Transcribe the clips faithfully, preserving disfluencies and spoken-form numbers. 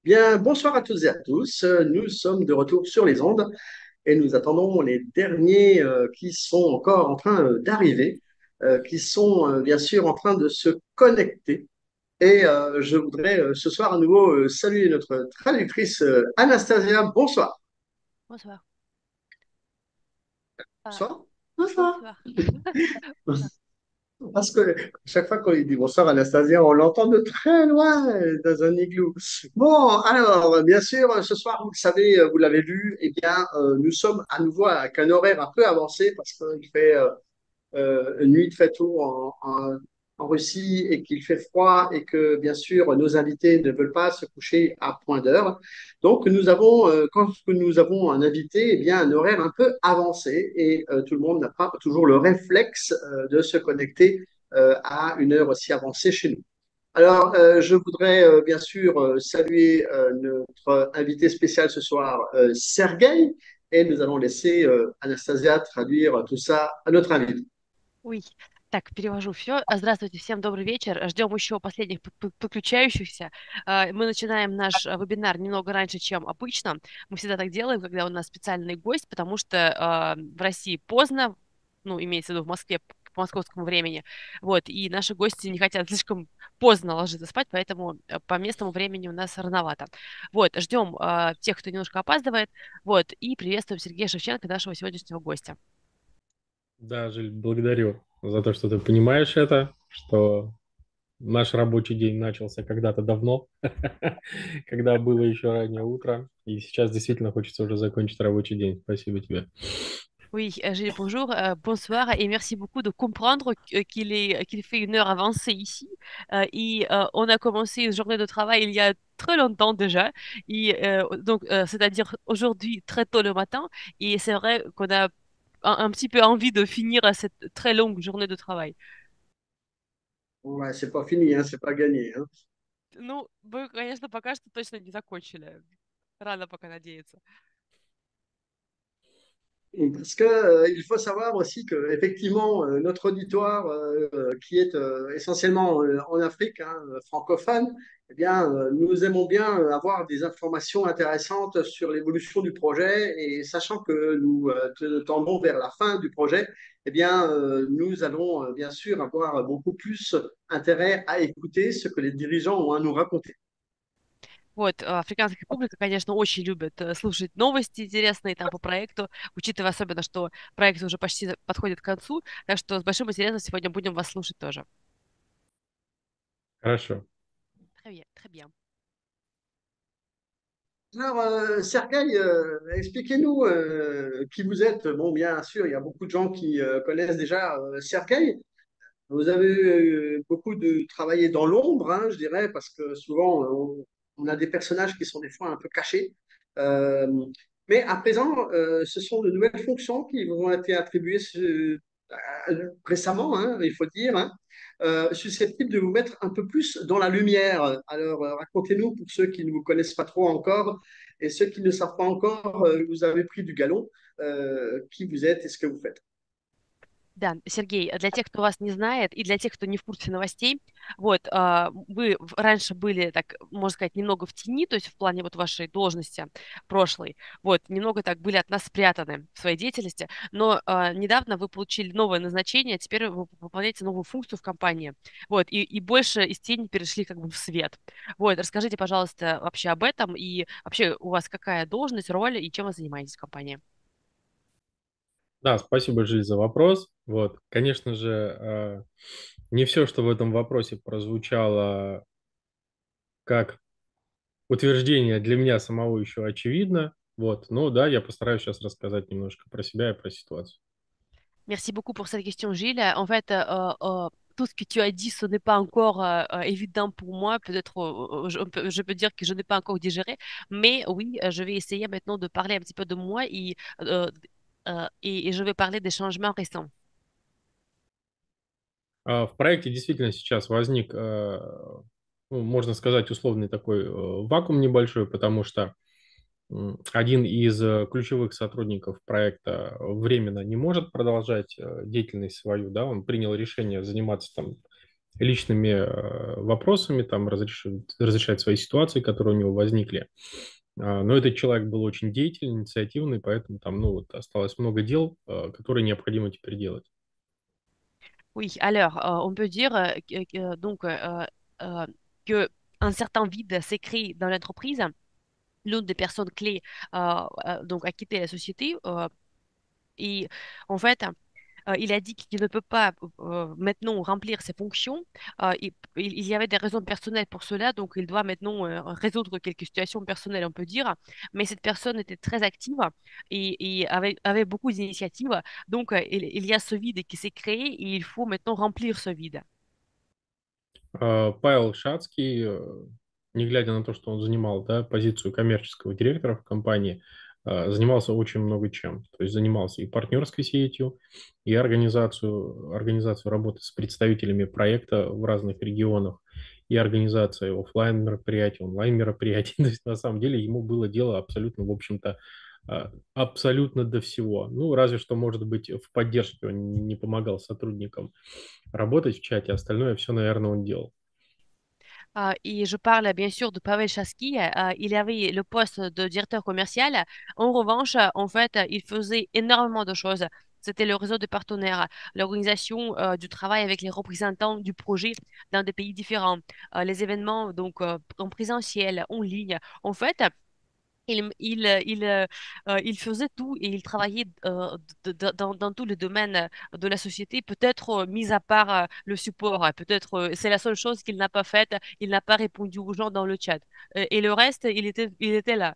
Bien, bonsoir à toutes et à tous. Euh, Nous sommes de retour sur les ondes et nous attendons les derniers euh, qui sont encore en train euh, d'arriver, euh, qui sont euh, bien sûr en train de se connecter. Et euh, je voudrais euh, ce soir à nouveau euh, saluer notre traductrice euh, Anastasia. Bonsoir. Bonsoir. Ah, Bonsoir. Bonsoir. bonsoir. Parce que chaque fois qu'on lui dit bonsoir Anastasia, on l'entend de très loin euh, dans un igloo. Bon, alors, bien sûr, ce soir, vous le savez, euh, vous l'avez vu, eh bien, euh, nous sommes à nouveau avec un horaire un peu avancé parce qu'il fait euh, euh, nuit très tôt en, en, en Russie et qu'il fait froid et que, bien sûr, nos invités ne veulent pas se coucher à point d'heure. Donc, nous avons, euh, quand nous avons un invité, eh bien, un horaire un peu avancé et euh, tout le monde n'a pas toujours le réflexe euh, de se connecter euh, à une heure aussi avancée chez nous. Alors, euh, je voudrais euh, bien sûr euh, saluer euh, notre invité spécial ce soir, euh, Sergueï, et nous allons laisser euh, Anastasia traduire tout ça à notre invité. Ой, так, перевожу все. Здравствуйте, всем добрый вечер. Ждем еще последних п- п- подключающихся. А, Мы начинаем наш а, вебинар немного раньше, чем обычно. Мы всегда так делаем, когда у нас специальный гость, потому что а, в России поздно, ну, имеется в виду в Москве п- по московскому времени, вот, и наши гости не хотят слишком поздно ложиться спать, поэтому э, по местному времени у нас рановато. Вот, ждем а, тех, кто немножко опаздывает, вот, и приветствуем Сергея Шевченко, нашего сегодняшнего гостя. Да, Жиль, благодарю за то, что ты понимаешь это, что наш рабочий день начался когда-то давно, когда было еще раннее утро, и сейчас действительно хочется уже закончить рабочий день. Спасибо тебе. Oui, euh, Gilles, bonjour, euh, bonsoir et merci beaucoup de comprendre qu- qu'il est, qu'il fait une heure avancée ici. Euh, et euh, on a commencé une journée de travail il y a très longtemps déjà, et, euh, donc euh, c'est-à-dire aujourd'hui très tôt le matin. Et c'est vrai qu'on a un, un petit peu envie de finir cette très longue journée de travail. Ouais, c'est pas fini, hein, c'est pas gagné, hein. Ну, мы, конечно, пока что точно не закончили. Рано пока надеяться. Parce que, euh, il faut savoir aussi que effectivement euh, notre auditoire euh, euh, qui est euh, essentiellement euh, en Afrique, hein, euh, francophone, eh bien, euh, nous aimons bien euh, avoir des informations intéressantes sur l'évolution du projet et sachant que nous euh, te- tendons vers la fin du projet, eh bien, euh, nous allons euh, bien sûr avoir beaucoup plus intérêt à écouter ce que les dirigeants ont à nous raconter. Вот, э, Африканская Республика, конечно, очень любит э, слушать новости интересные там по проекту, учитывая особенно, что проект уже почти за- подходит к концу, так что с большим интересом сегодня будем вас слушать тоже. Хорошо. Très bien, très bien. Alors, euh, Sergueï, euh, expliquez-nous euh, qui vous êtes. Bon, bien sûr, il y a beaucoup de gens qui euh, connaissent déjà euh, Sergueï. Vous avez euh, beaucoup de travaillé dans l'ombre, hein, je dirais, parce que souvent, on, on a des personnages qui sont des fois un peu cachés. Euh, mais à présent, euh, ce sont de nouvelles fonctions qui vous ont été attribuées ce- euh, récemment, hein, il faut dire, hein, euh, susceptibles de vous mettre un peu plus dans la lumière. Alors, euh, racontez-nous pour ceux qui ne vous connaissent pas trop encore et ceux qui ne savent pas encore, euh, vous avez pris du galon, euh, qui vous êtes et ce que vous faites. Да, Сергей, для тех, кто вас не знает, и для тех, кто не в курсе новостей, вот, а, вы в- раньше были, так, можно сказать, немного в тени, то есть в плане вот вашей должности прошлой, вот, немного так были от нас спрятаны в своей деятельности, но а, недавно вы получили новое назначение, теперь вы выполняете новую функцию в компании, вот, и, и больше из тени перешли как бы в свет. Вот, расскажите, пожалуйста, вообще об этом, и вообще у вас какая должность, роль, и чем вы занимаетесь в компании? Да, спасибо, Жиль, за вопрос. Вот, конечно же, э, не все, что в этом вопросе прозвучало как утверждение, для меня самого еще очевидно. Вот, но да, я постараюсь сейчас рассказать немножко про себя и про ситуацию. Merci beaucoup pour cette question, Gilles. En fait, euh, euh, tout ce que tu as dit, ce n'est pas encore euh, euh, évident pour moi. Peut-être, euh, euh, je, peux je peux dire que je n'ai pas encore digéré, mais oui, euh, je vais essayer maintenant de parler un petit peu de moi et, euh, euh, et, et je vais parler des changements récents. А, В проекте действительно сейчас возник, э, ну, можно сказать, условный такой э, вакуум небольшой, потому что м, один из э, ключевых сотрудников проекта временно не может продолжать э, деятельность свою, да, он принял решение заниматься там личными э, вопросами, там, разрешить, разрешать свои ситуации, которые у него возникли. А, Но этот человек был очень деятельный, инициативный, поэтому там, ну, вот осталось много дел, э, которые необходимо теперь делать. Oui, alors, euh, on peut dire euh, que, que- donc euh, euh, que un certain vide s'est créé dans l'entreprise. L'une des personnes clés euh, euh, donc a quitté la société euh, et en fait, euh, il a dit qu'il ne peut pas euh, maintenant remplir ses fonctions. Euh, il, il- il y avait des raisons personnelles pour cela, donc il doit maintenant euh, résoudre quelques situations personnelles, on peut dire. Mais cette personne était très active et, et avait, avait beaucoup d'initiatives. Donc, euh, il, il y a ce vide qui s'est créé et il faut maintenant remplir ce vide. А, Павел Шацкий, э, не глядя на то, что он занимал, да, позицию коммерческого директора в компании, э, занимался очень много чем. То есть занимался и партнерской сетью, и организацию, организацию работы с представителями проекта в разных регионах, и организацией оффлайн мероприятий, онлайн мероприятий. То есть на самом деле ему было дело абсолютно, в общем-то, а, абсолютно до всего. Ну, разве что, может быть, в поддержке он не помогал сотрудникам работать в чате, остальное все, наверное, он делал. Euh, et je parle bien sûr de Pavel Chasky. Euh, il avait le poste de directeur commercial. En revanche, euh, en fait, euh, il faisait énormément de choses. C'était le réseau de partenaires, l'organisation euh, du travail avec les représentants du projet dans des pays différents, euh, les événements donc euh, en présentiel, en ligne. En fait, il, il, euh, il, euh, euh, il faisait tout et il travaillait euh, de- de- dans, dans tous les domaines de la société, peut-être euh, mis à part euh, le support. hein, Peut-être euh, c'est la seule chose qu'il n'a pas faite. Il n'a pas répondu aux gens dans le chat. Euh, et le reste, il était, il était là.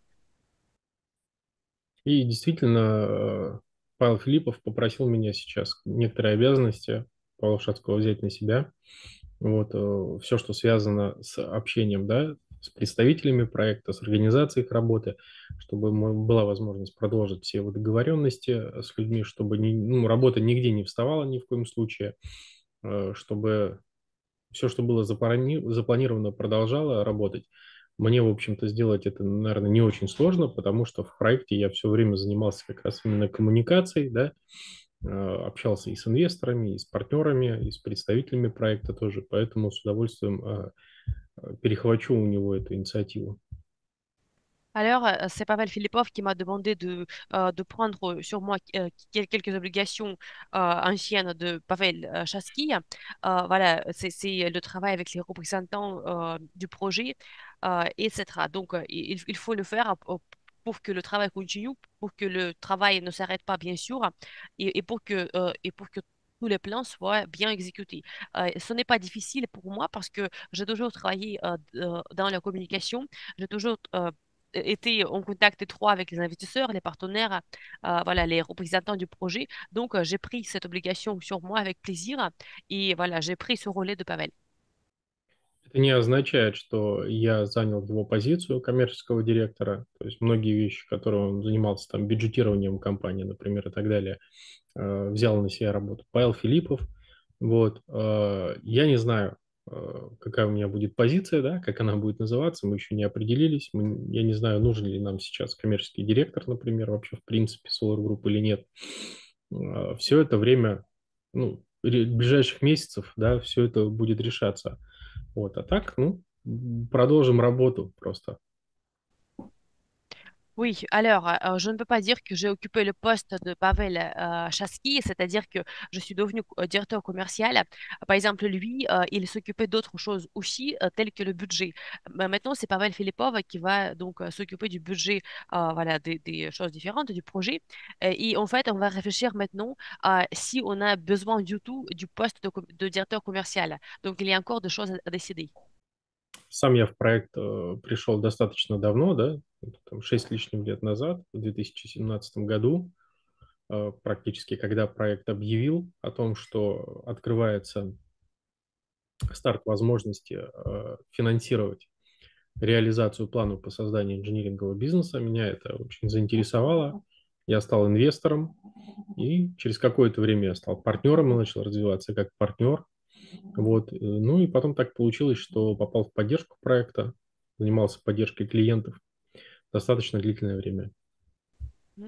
И действительно, э, Павел Филиппов попросил меня сейчас некоторые обязанности Павла Шацкого взять на себя. Вот, все, что связано с общением, да, с представителями проекта, с организацией их работы, чтобы мо- была возможность продолжить все вот договоренности с людьми, чтобы ни- ну, работа нигде не вставала ни в коем случае, э, чтобы все, что было заплани- запланировано, продолжало работать. Мне, в общем-то, сделать это, наверное, не очень сложно, потому что в проекте я все время занимался как раз именно коммуникацией, да, э, общался и с инвесторами, и с партнерами, и с представителями проекта тоже, поэтому с удовольствием э, э, перехвачу у него эту инициативу. Alors, euh, c'est Pavel Filipov qui m'a demandé de, euh, de prendre sur moi euh, quel- quelques obligations euh, anciennes de Pavel euh, Chasky. Euh, voilà, c'est c'est le travail avec les représentants euh, du projet, euh, et cetera. Donc, euh, il, il faut le faire pour pour que le travail continue, pour que le travail ne s'arrête pas, bien sûr, et, et pour que, euh, et pour que tous les plans soient bien exécutés. Euh, ce n'est pas difficile pour moi parce que j'ai toujours travaillé euh, d- euh, dans la communication. J'ai toujours euh, été en contact étroit avec les investisseurs, les partenaires, euh, voilà, les représentants du projet. Donc, euh, j'ai pris cette obligation sur moi avec plaisir et voilà, j'ai pris ce relais de Pavel. Это не означает, что я занял его позицию коммерческого директора, то есть многие вещи, которые он занимался, там, бюджетированием компании, например, и так далее, э, взял на себя работу Павел Филиппов. Вот. э, Я не знаю, э, какая у меня будет позиция, да, как она будет называться, мы еще не определились. Мы- Я не знаю, нужен ли нам сейчас коммерческий директор, например, вообще в принципе Solar Group или нет. Все это время, ну, ре- ближайших месяцев, да, все это будет решаться. Вот. А так, ну, м, продолжим работу просто. Oui, alors, euh, je ne peux pas dire que j'ai occupé le poste de Pavel euh, Chasky, c'est-à-dire que je suis devenue euh, directeur commercial. Par exemple, lui, euh, il s'occupait d'autres choses aussi, euh, telles que le budget. Mais maintenant, c'est Pavel Filipov qui va donc euh, s'occuper du budget, euh, voilà, des, des choses différentes du projet. Et, et en fait, on va réfléchir maintenant à si on a besoin du tout du poste de, com- de directeur commercial. Donc, il y a encore des choses à à décider. Сам я в проект э, пришел достаточно давно, да, это там шесть лишним лет назад, в две тысячи семнадцатом году, э, практически, когда проект объявил о том, что открывается старт возможности э, финансировать реализацию плана по созданию инжинирингового бизнеса. Меня это очень заинтересовало. Я стал инвестором, и через какое-то время я стал партнером и начал развиваться как партнер. Вот. э, Ну и потом так получилось, что попал в поддержку проекта, занимался поддержкой клиентов достаточно длительное время.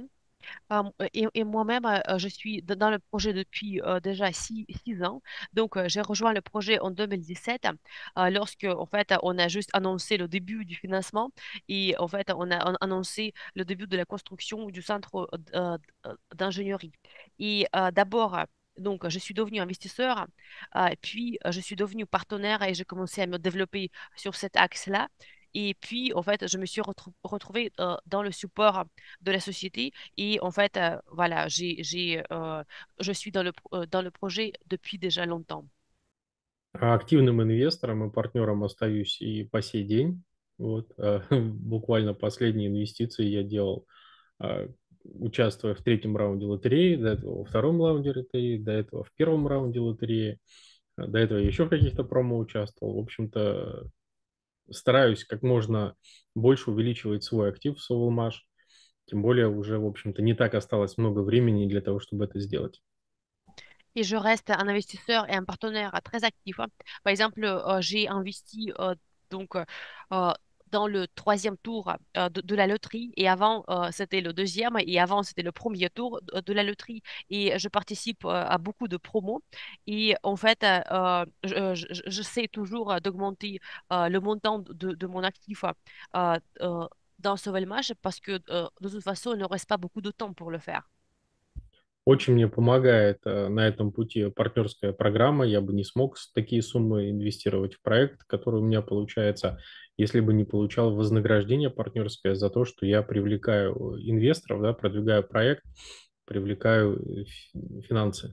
Euh, et, et moi-même, euh, je suis d- dans le projet depuis euh, déjà six, six ans. Donc, euh, j'ai rejoint le projet en deux mille dix-sept, euh, lorsque, en fait, on a juste annoncé le début du financement et, en fait, on a an- annoncé le début de la construction du centre euh, euh, d'ingénierie. Et euh, d'abord, donc, je suis devenue investisseur, euh, puis euh, je suis devenue partenaire et j'ai commencé à me développer sur cet axe-là. Et puis, en fait, je me suis retrou- retrouvée euh, dans le support de la société et en fait, euh, voilà, j'ai, j'ai, euh, je suis dans le, pro- euh, dans le projet depuis déjà longtemps. А активным инвестором и партнером остаюсь и по сей день. Вот, э, буквально последние инвестиции я делал, э, участвуя в третьем раунде лотереи, до этого во втором раунде лотереи, до этого в первом раунде лотереи, э, до этого я еще в каких-то промо участвовал. В общем-то, стараюсь как можно больше увеличивать свой актив в Sovelmash. Тем более уже, в общем-то, не так осталось много времени для того, чтобы это сделать. Et je reste un investisseur et un partenaire euh, très actif, hein. Par exemple, euh, j'ai investi euh, donc euh, euh, dans le troisième tour euh, de, de la loterie et avant euh, c'était le deuxième et avant c'était le premier tour de, de la loterie et je participe euh, à beaucoup de promos et en fait euh, euh, je, je, je sais toujours euh, d'augmenter euh, le montant de, de mon actif euh, euh, dans ce match parce que euh, de toute façon il ne reste pas beaucoup de temps pour le faire. Очень мне помогает э, на этом пути партнерская программа. Я бы не смог с- такие суммы инвестировать в проект, который у меня получается, если бы не получал вознаграждение партнерское за то, что я привлекаю инвесторов, да, продвигаю проект, привлекаю э, фи- финансы.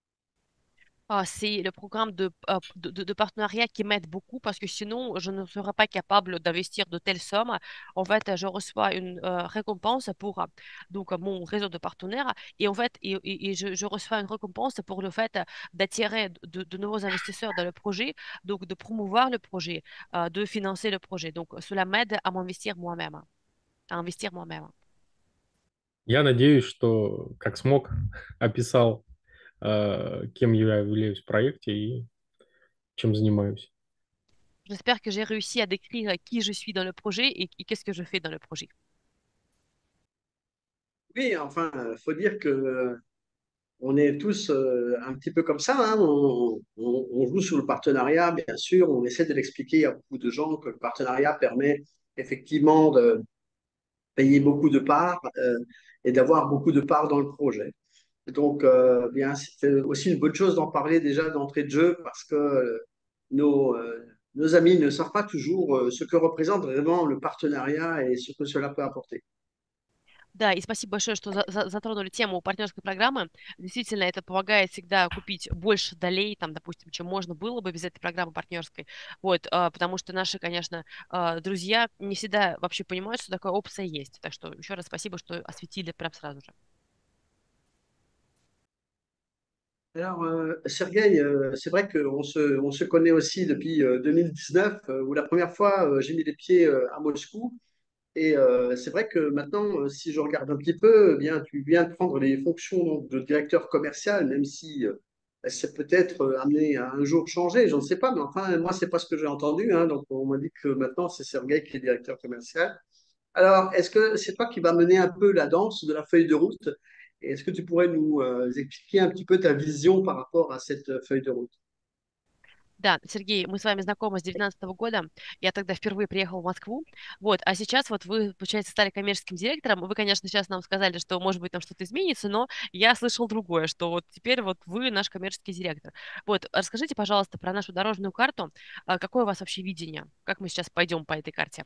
Ah, c'est le programme de, euh, de, de- de partenariat qui m'aide beaucoup parce que sinon, je ne serais pas capable d'investir de telles sommes. En fait, je reçois une euh, récompense pour euh, donc, euh, mon réseau de partenaires et en fait, et, et- et je, je reçois une récompense pour le fait d'attirer de, de nouveaux investisseurs dans le projet, donc de promouvoir le projet, euh, de financer le projet. Donc, cela m'aide à m'investir moi-même, à investir moi-même. Я надеюсь, что как смог, описал, э, кем я являюсь в проекте и чем занимаюсь. J'espère que j'ai réussi à décrire qui je suis dans le projet et et qu'est-ce que je fais dans le projet. Oui, enfin, il faut dire que on est tous euh, un petit peu comme ça, hein. On, on- on joue sur le partenariat, bien sûr. On essaie de l'expliquer à beaucoup de gens que le partenariat permet effectivement de payer beaucoup de parts euh, et d'avoir beaucoup de parts dans le projet. Donc, euh, bien, c'est aussi une bonne chose d'en parler déjà d'entrée de jeu parce que euh, nos, euh, nos amis ne savent pas toujours euh, ce que représente vraiment le partenariat et ce que cela peut apporter. Да, и спасибо большое, что за- за- затронули тему партнерской программы. Действительно, это помогает всегда купить больше долей, там, допустим, чем можно было бы без этой программы партнерской. Вот, а, потому что наши, конечно, а, друзья не всегда вообще понимают, что такая опция есть. Так что еще раз спасибо, что осветили прям сразу же. Alors, euh, Sergueï, euh, c'est vrai qu'on se, on se connaît aussi depuis euh, deux mille dix-neuf, euh, où la première fois euh, j'ai mis les pieds euh, à Moscou. Et euh, c'est vrai que maintenant, euh, si je regarde un petit peu, eh bien, tu viens de prendre les fonctions donc, de directeur commercial, même si euh, c'est peut-être euh, amené à un jour changer, je ne sais pas, mais enfin, moi, c'est pas ce que j'ai entendu, hein. Donc, on m'a dit que maintenant, c'est Sergueï qui est directeur commercial. Alors, est-ce que c'est toi qui vas mener un peu la danse de la feuille de route? Et est-ce que tu pourrais nous euh, expliquer un petit peu ta vision par rapport à cette euh, feuille de route? Да, Сергей, мы с вами знакомы с девятнадцатого года. Я тогда впервые приехал в Москву. Вот, а сейчас вот вы, получается, стали коммерческим директором. Вы, конечно, сейчас нам сказали, что, может быть, там что-то изменится, но я слышал другое, что вот теперь вот вы наш коммерческий директор. Вот, расскажите, пожалуйста, про нашу дорожную карту. А какое у вас вообще видение? Как мы сейчас пойдем по этой карте?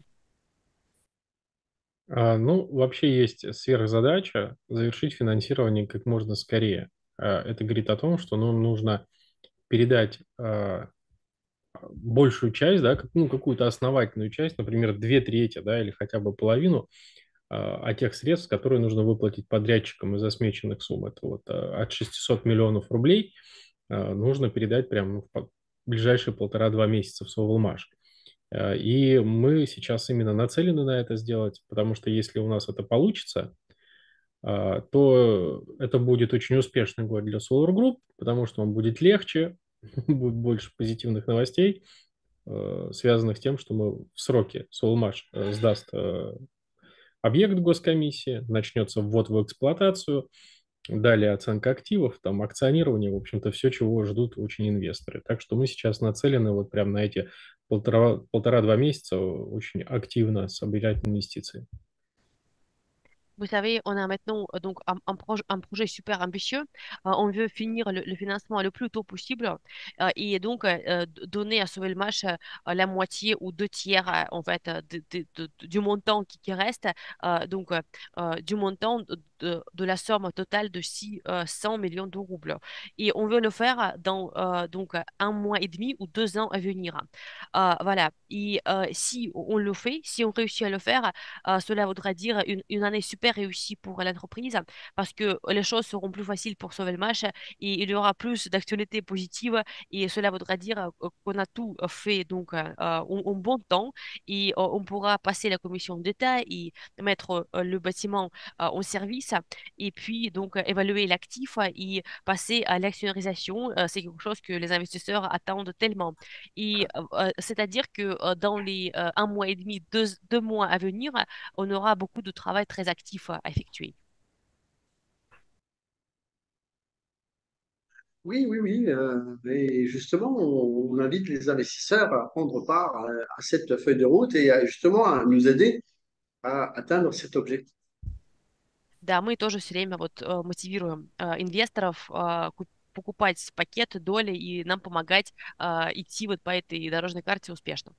А, ну, вообще есть сверхзадача завершить финансирование как можно скорее. А, это говорит о том, что нам нужно передать а, большую часть, да, как- ну, какую-то основательную часть, например, две трети, да, или хотя бы половину а, от тех средств, которые нужно выплатить подрядчикам из осмеченных сумм. Это вот а, от шестисот миллионов рублей а, нужно передать прямо ну, в по- ближайшие полтора-два месяца в Соволмаш. А, И мы сейчас именно нацелены на это сделать, потому что если у нас это получится, а, то это будет очень успешный год для Solar Group, потому что он будет легче, будет больше позитивных новостей, э, связанных с тем, что мы в сроки Soulmatch э, сдаст э, объект госкомиссии, начнется ввод в эксплуатацию, далее оценка активов, там акционирование, в общем-то, все, чего ждут очень инвесторы. Так что мы сейчас нацелены вот прям на эти полтора, полтора-два месяца очень активно собирать инвестиции. Vous savez, on a maintenant euh, donc un, un proj- un projet super ambitieux. Euh, on veut finir le, le financement le plus tôt possible euh, et donc euh, euh, d- donner à Sauvelmash euh, la moitié ou deux tiers euh, en fait euh, de- de- de- du montant qui, qui reste, euh, donc euh, euh, du montant de, de- de la somme totale de six cents millions de roubles. Et on veut le faire dans euh, donc un mois et demi ou deux ans à venir. Euh, voilà. Et euh, si on le fait, si on réussit à le faire, euh, cela voudra dire une, une année super réussie pour l'entreprise parce que les choses seront plus faciles pour sauver le match et il y aura plus d'actualités positives et cela voudra dire euh, qu'on a tout fait donc euh, en, en bon temps et euh, on pourra passer la commission d'État et mettre euh, le bâtiment euh, en service et puis donc euh, évaluer l'actif et passer à l'actionnariation. Euh, c'est quelque chose que les investisseurs attendent tellement. Et euh, euh, c'est-à-dire que euh, dans les euh, un mois et demi, deux, deux mois à venir, on aura beaucoup de travail très actif à effectuer. Oui, oui, oui. Euh, et justement, on, on invite les investisseurs à prendre part à, à cette feuille de route et à, justement à nous aider à atteindre cet objectif. Да, мы тоже все время вот э, мотивируем э, инвесторов э, куп- покупать пакеты, доли и нам помогать э, идти вот по этой дорожной карте успешно.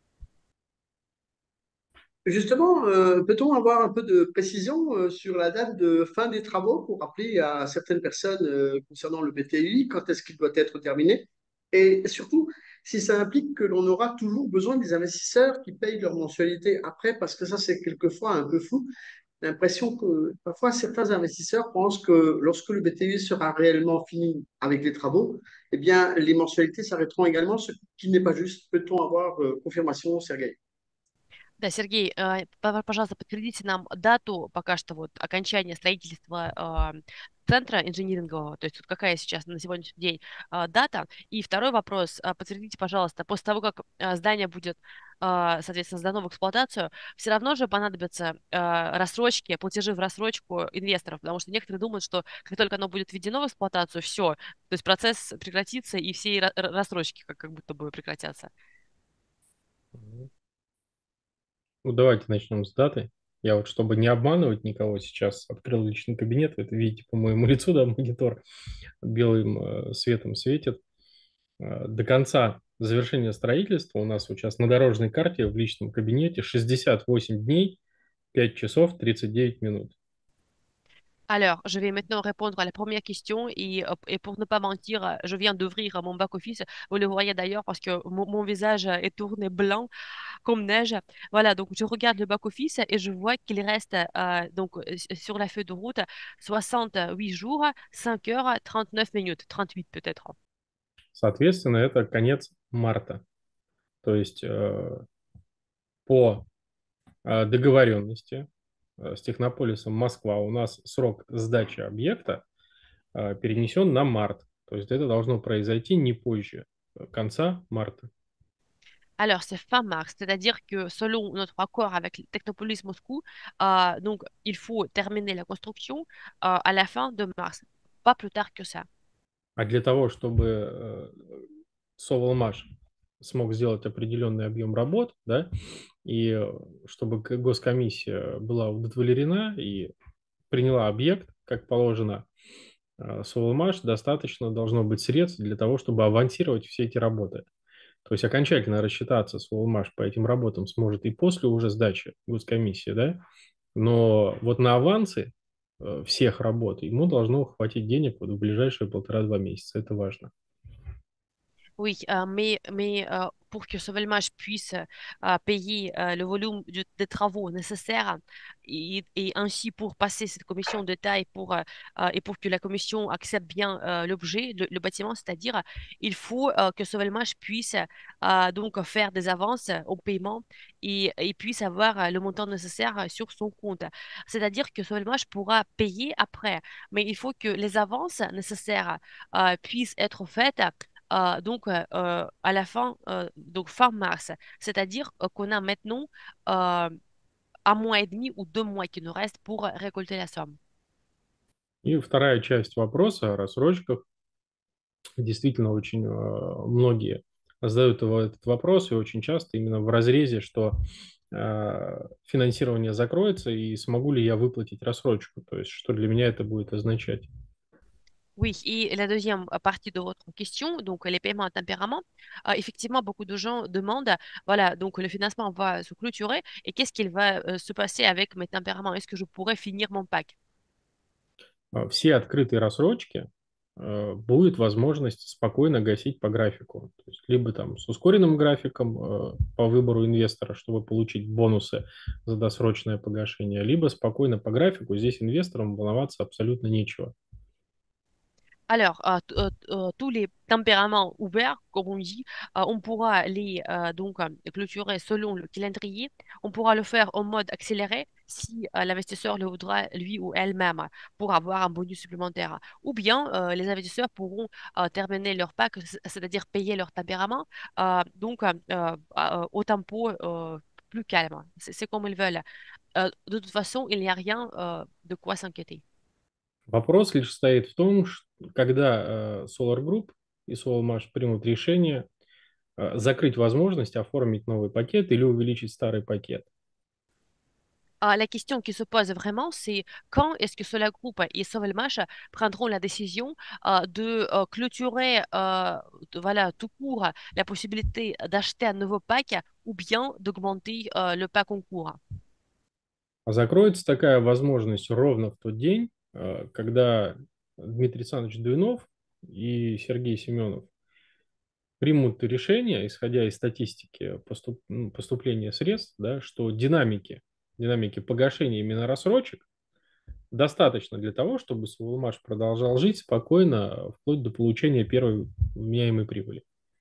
Justement, euh, peut-on avoir un peu de précision euh, sur la date de fin des travaux pour rappeler à certaines personnes euh, concernant le B T I quand est-ce qu'il doit être terminé? Et surtout, si ça implique que l'on aura toujours besoin des investisseurs qui payent leur mensualité après, parce que ça, c'est quelquefois un peu fou. L'impression que parfois certains investisseurs pensent que lorsque le B T I sera réellement fini avec les travaux, eh bien, les mensualités s'arrêteront également, ce qui n'est pas juste. Peut-on avoir euh, confirmation, Sergei? Да, Сергей, э, пова- пожалуйста, подтвердите нам дату пока что вот окончания строительства а, центра инжинирингового, то есть вот какая сейчас на сегодняшний день а, дата. И второй вопрос, а, подтвердите, пожалуйста, после того, как а, здание будет, а, соответственно, сдано в эксплуатацию, все равно же понадобятся а, рассрочки, платежи в рассрочку инвесторов, потому что некоторые думают, что как только оно будет введено в эксплуатацию, все, то есть процесс прекратится и все ра- ра- рассрочки как, как будто бы прекратятся. Ну, давайте начнем с даты. Я вот, чтобы не обманывать никого, сейчас открыл личный кабинет. Вы это видите по моему лицу, да, монитор белым э, светом светит. Э, до конца завершения строительства у нас вот сейчас на дорожной карте в личном кабинете шестьдесят восемь дней, пять часов тридцать девять минут. Alors, je vais maintenant répondre à la première question et, euh, et pour ne pas mentir, euh, je viens d'ouvrir euh, mon back-office. Vous le voyez d'ailleurs parce que mon, mon visage euh, est tourné blanc comme neige. Voilà, donc je regarde le back-office et je vois qu'il reste euh, donc euh, s- sur la feuille de route soixante-huit jours, cinq heures, trente-neuf minutes, trente-huit peut-être. Соответственно, это конец марта. То есть э, по э, договоренности э, с Технополисом Москва у нас срок сдачи объекта э, перенесен на март. То есть это должно произойти не позже э, конца марта. Alors, c'est fin mars, c'est-à-dire que selon notre accord avec Technopolis Moscou, euh, donc il faut terminer la construction euh, à la fin de mars, pas plus tard que ça. А для того, чтобы э, Соволмаш смог сделать определенный объем работ, да, и э, чтобы к- госкомиссия была удовлетворена и приняла объект, как положено, э, Соволмаш достаточно должно быть средств для того, чтобы авансировать все эти работы. То есть окончательно рассчитаться Соволмаш по этим работам сможет и после уже сдачи госкомиссии, да, но вот на авансы э, всех работ ему должно хватить денег вот в ближайшие полтора-два месяца. Это важно. Oui, euh, mais, mais euh, pour que Sovelmash puisse euh, payer euh, le volume de- des travaux nécessaires et, et ainsi pour passer cette commission de taille pour, euh, euh, et pour que la commission accepte bien euh, l'objet, le, le bâtiment, c'est-à-dire il faut euh, que Sovelmash puisse euh, donc faire des avances au paiement et, et puisse avoir euh, le montant nécessaire sur son compte. C'est-à-dire que Sovelmash pourra payer après, mais il faut que les avances nécessaires euh, puissent être faites euh, donc euh, euh, à la fin, euh, donc fin mars. C'est-à-dire euh, qu'on a maintenant euh, un mois et demi ou deux mois qui nous restent pour récolter la somme. И вторая часть вопроса о рассрочках. Действительно, очень э, многие задают его этот вопрос, и очень часто именно в разрезе, что э, финансирование закроется, и смогу ли я выплатить рассрочку, то есть что для меня это будет означать. Oui, et la deuxième euh, partie de votre question, donc les paiements à tempérament, euh, effectivement, beaucoup de gens demandent, voilà, donc le financement va se clôturer et qu'est-ce qu'il va euh, se passer avec mes tempéraments? Est-ce que je pourrais finir mon pack? А, Все открытые рассрочки э, будет возможность спокойно гасить по графику. То есть либо там с ускоренным графиком э, по выбору инвестора, чтобы получить бонусы за досрочное погашение, либо спокойно по графику. Здесь инвесторам волноваться абсолютно нечего. Alors, euh, t- euh, t- euh, tous les tempéraments ouverts, comme on dit, euh, on pourra les euh, donc euh, clôturer selon le calendrier. On pourra le faire en mode accéléré si euh, l'investisseur le voudra lui ou elle-même pour avoir un bonus supplémentaire. Ou bien euh, les investisseurs pourront euh, terminer leur pack, c- c'est-à-dire payer leur tempérament, euh, donc euh, euh, euh, au tempo euh, plus calme. C'est c'est comme ils veulent. Euh, de toute façon, il n'y a rien euh, de quoi s'inquiéter. Вопрос лишь стоит в том, ш- когда э, Solar Group и SolarMash примут решение э, закрыть возможность оформить новый пакет или увеличить старый пакет. Ah, la question qui se pose vraiment, c'est quand est-ce que Solar Group et Sovelmash prendront la décision euh, de euh, clôturer euh, de- voilà, tout court la possibilité d'acheter un nouveau pack ou bien d'augmenter euh, le pack en cours. А закроется такая возможность ровно в тот день, э, когда Дмитрий Александрович Дуйнов и Сергей Семенов примут решение, исходя из статистики поступ- ну, поступления средств, да, что динамики, динамики погашения именно рассрочек достаточно для того, чтобы Сулумаш продолжал жить спокойно, вплоть до получения первой вменяемой прибыли.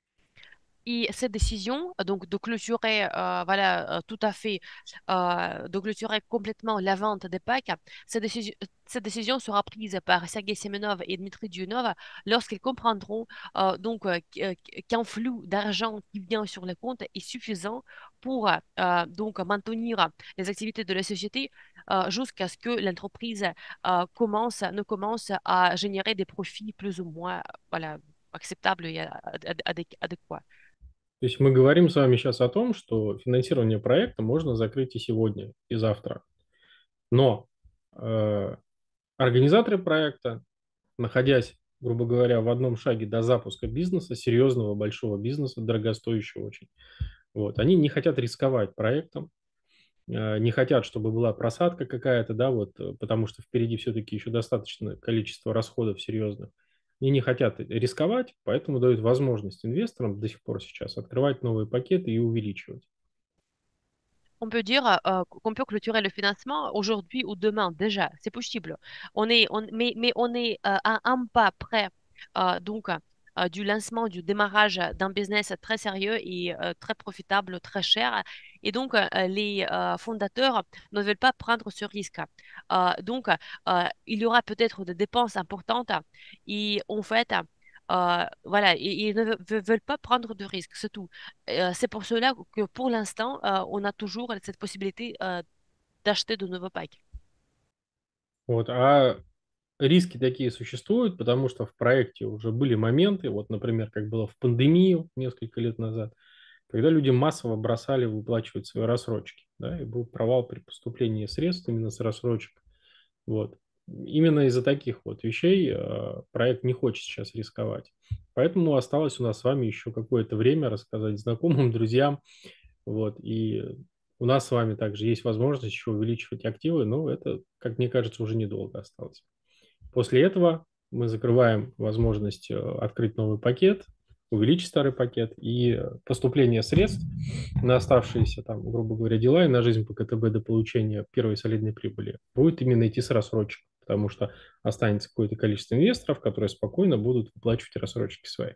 Et cette décision, euh, donc de clôturer, euh, voilà, euh, tout à fait, euh, de clôturer complètement la vente des packs, cette décision, cette décision sera prise par Sergei Semenov et Dmitry Dionov lorsqu'ils comprendront euh, donc euh, qu- euh, qu'un flux d'argent qui vient sur les comptes est suffisant pour euh, donc maintenir les activités de la société euh, jusqu'à ce que l'entreprise euh, commence, ne commence à générer des profits plus ou moins, voilà, acceptables et ad- ad- adéqu- adéquats. То есть мы говорим с вами сейчас о том, что финансирование проекта можно закрыть и сегодня, и завтра. Но э, организаторы проекта, находясь, грубо говоря, в одном шаге до запуска бизнеса, серьезного большого бизнеса, дорогостоящего очень, вот, они не хотят рисковать проектом, э, не хотят, чтобы была просадка какая-то, да, вот, э, потому что впереди все-таки еще достаточное количество расходов серьезных. Они не хотят рисковать, поэтому дают возможность инвесторам до сих пор сейчас открывать новые пакеты и увеличивать. On peut dire euh, qu'on peut clôturer le financement aujourd'hui ou demain déjà, c'est possible. On est, on, mais, mais on est euh, à un pas près euh, donc euh, du lancement, du démarrage d'un business très sérieux et euh, très profitable, très cher. Et donc euh, les euh, fondateurs ne veulent pas prendre ce risque. Euh, donc euh, il y aura peut-être des dépenses importantes et en fait euh, voilà, ils ils ne ve- veulent pas prendre de risques, c'est tout. Euh, c'est pour cela que pour l'instant, euh, on a toujours cette possibilité euh, d'acheter de nouveaux packs. Вот, а риски такие существуют, потому что в проекте уже были моменты, вот, например, как было в пандемию несколько лет назад, когда люди массово бросали выплачивать свои рассрочки, да, и был провал при поступлении средств именно с рассрочек. Вот. Именно из-за таких вот вещей э, проект не хочет сейчас рисковать. Поэтому осталось у нас с вами еще какое-то время рассказать знакомым, друзьям. Вот. И у нас с вами также есть возможность еще увеличивать активы, но это, как мне кажется, уже недолго осталось. После этого мы закрываем возможность э, открыть новый пакет, увеличить старый пакет, и э, поступление средств на оставшиеся, там, грубо говоря, дела и на жизнь по КТБ до получения первой солидной прибыли будет именно идти с рассрочек, потому что останется какое-то количество инвесторов, которые спокойно будут выплачивать рассрочки свои.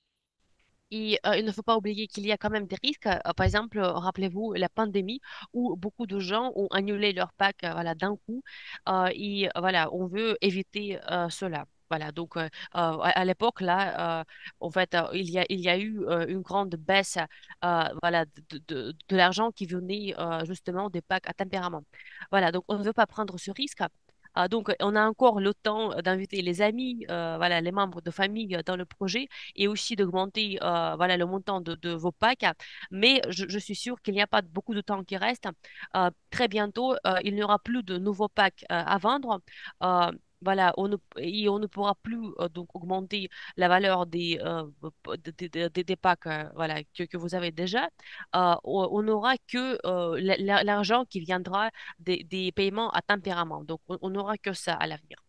Et euh, il ne faut pas oublier qu'il y a quand même des risques. Euh, par exemple, euh, rappelez-vous la pandémie où beaucoup de gens ont annulé leur pack euh, voilà, d'un coup. Euh, et euh, voilà, on veut éviter euh, cela. Voilà, donc euh, euh, à, à l'époque, là, euh, en fait, euh, il y a, il y a eu euh, une grande baisse euh, voilà, de, de, de l'argent qui venait euh, justement des packs à tempérament. Voilà, donc on ne veut pas prendre ce risque. Euh, donc, on a encore le temps d'inviter les amis, euh, voilà, les membres de famille euh, dans le projet et aussi d'augmenter euh, voilà, le montant de, de vos packs. Mais je, je suis sûre qu'il n'y a pas beaucoup de temps qui reste. Euh, très bientôt, euh, il n'y aura plus de nouveaux packs euh, à vendre. Euh, voilà, on ne, et on ne pourra plus euh, donc augmenter la valeur des, euh, des, des- des- des packs euh, voilà, que, que vous avez déjà. Euh, on on n'aura que euh, la- la- l'argent qui viendra des, des paiements à tempérament. Donc, on on n'aura que ça à l'avenir.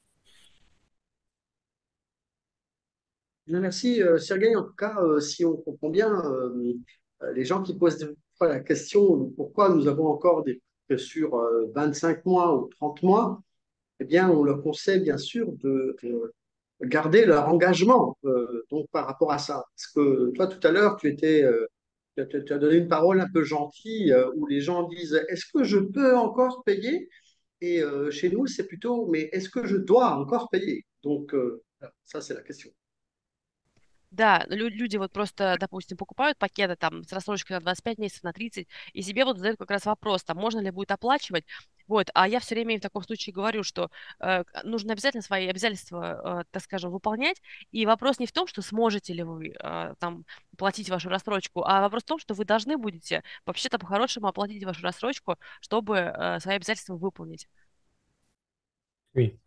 Bien, merci, euh, Sergueï. En tout cas, euh, si on comprend bien, euh, euh, les gens qui posent des fois la question pourquoi nous avons encore des que sur euh, vingt-cinq mois ou trente mois, eh bien, on leur conseille bien sûr de, de garder leur engagement euh, donc par rapport à ça. Parce que toi, tout à l'heure, tu étais, euh, tu as tu as donné une parole un peu gentille euh, où les gens disent est-ce que je peux encore payer? Et euh, chez nous, c'est plutôt mais est-ce que je dois encore payer? Donc, euh, voilà, ça, c'est la question. Да, лю- люди вот просто, допустим, покупают пакеты там с рассрочкой на двадцать пять месяцев, на тридцать, и себе вот задают как раз вопрос, там, можно ли будет оплачивать. Вот, а я все время им в таком случае говорю, что э, к- нужно обязательно свои обязательства, э, так скажем, выполнять. И вопрос не в том, что сможете ли вы э, там платить вашу рассрочку, а вопрос в том, что вы должны будете вообще-то по-хорошему оплатить вашу рассрочку, чтобы э, свои обязательства выполнить. Oui.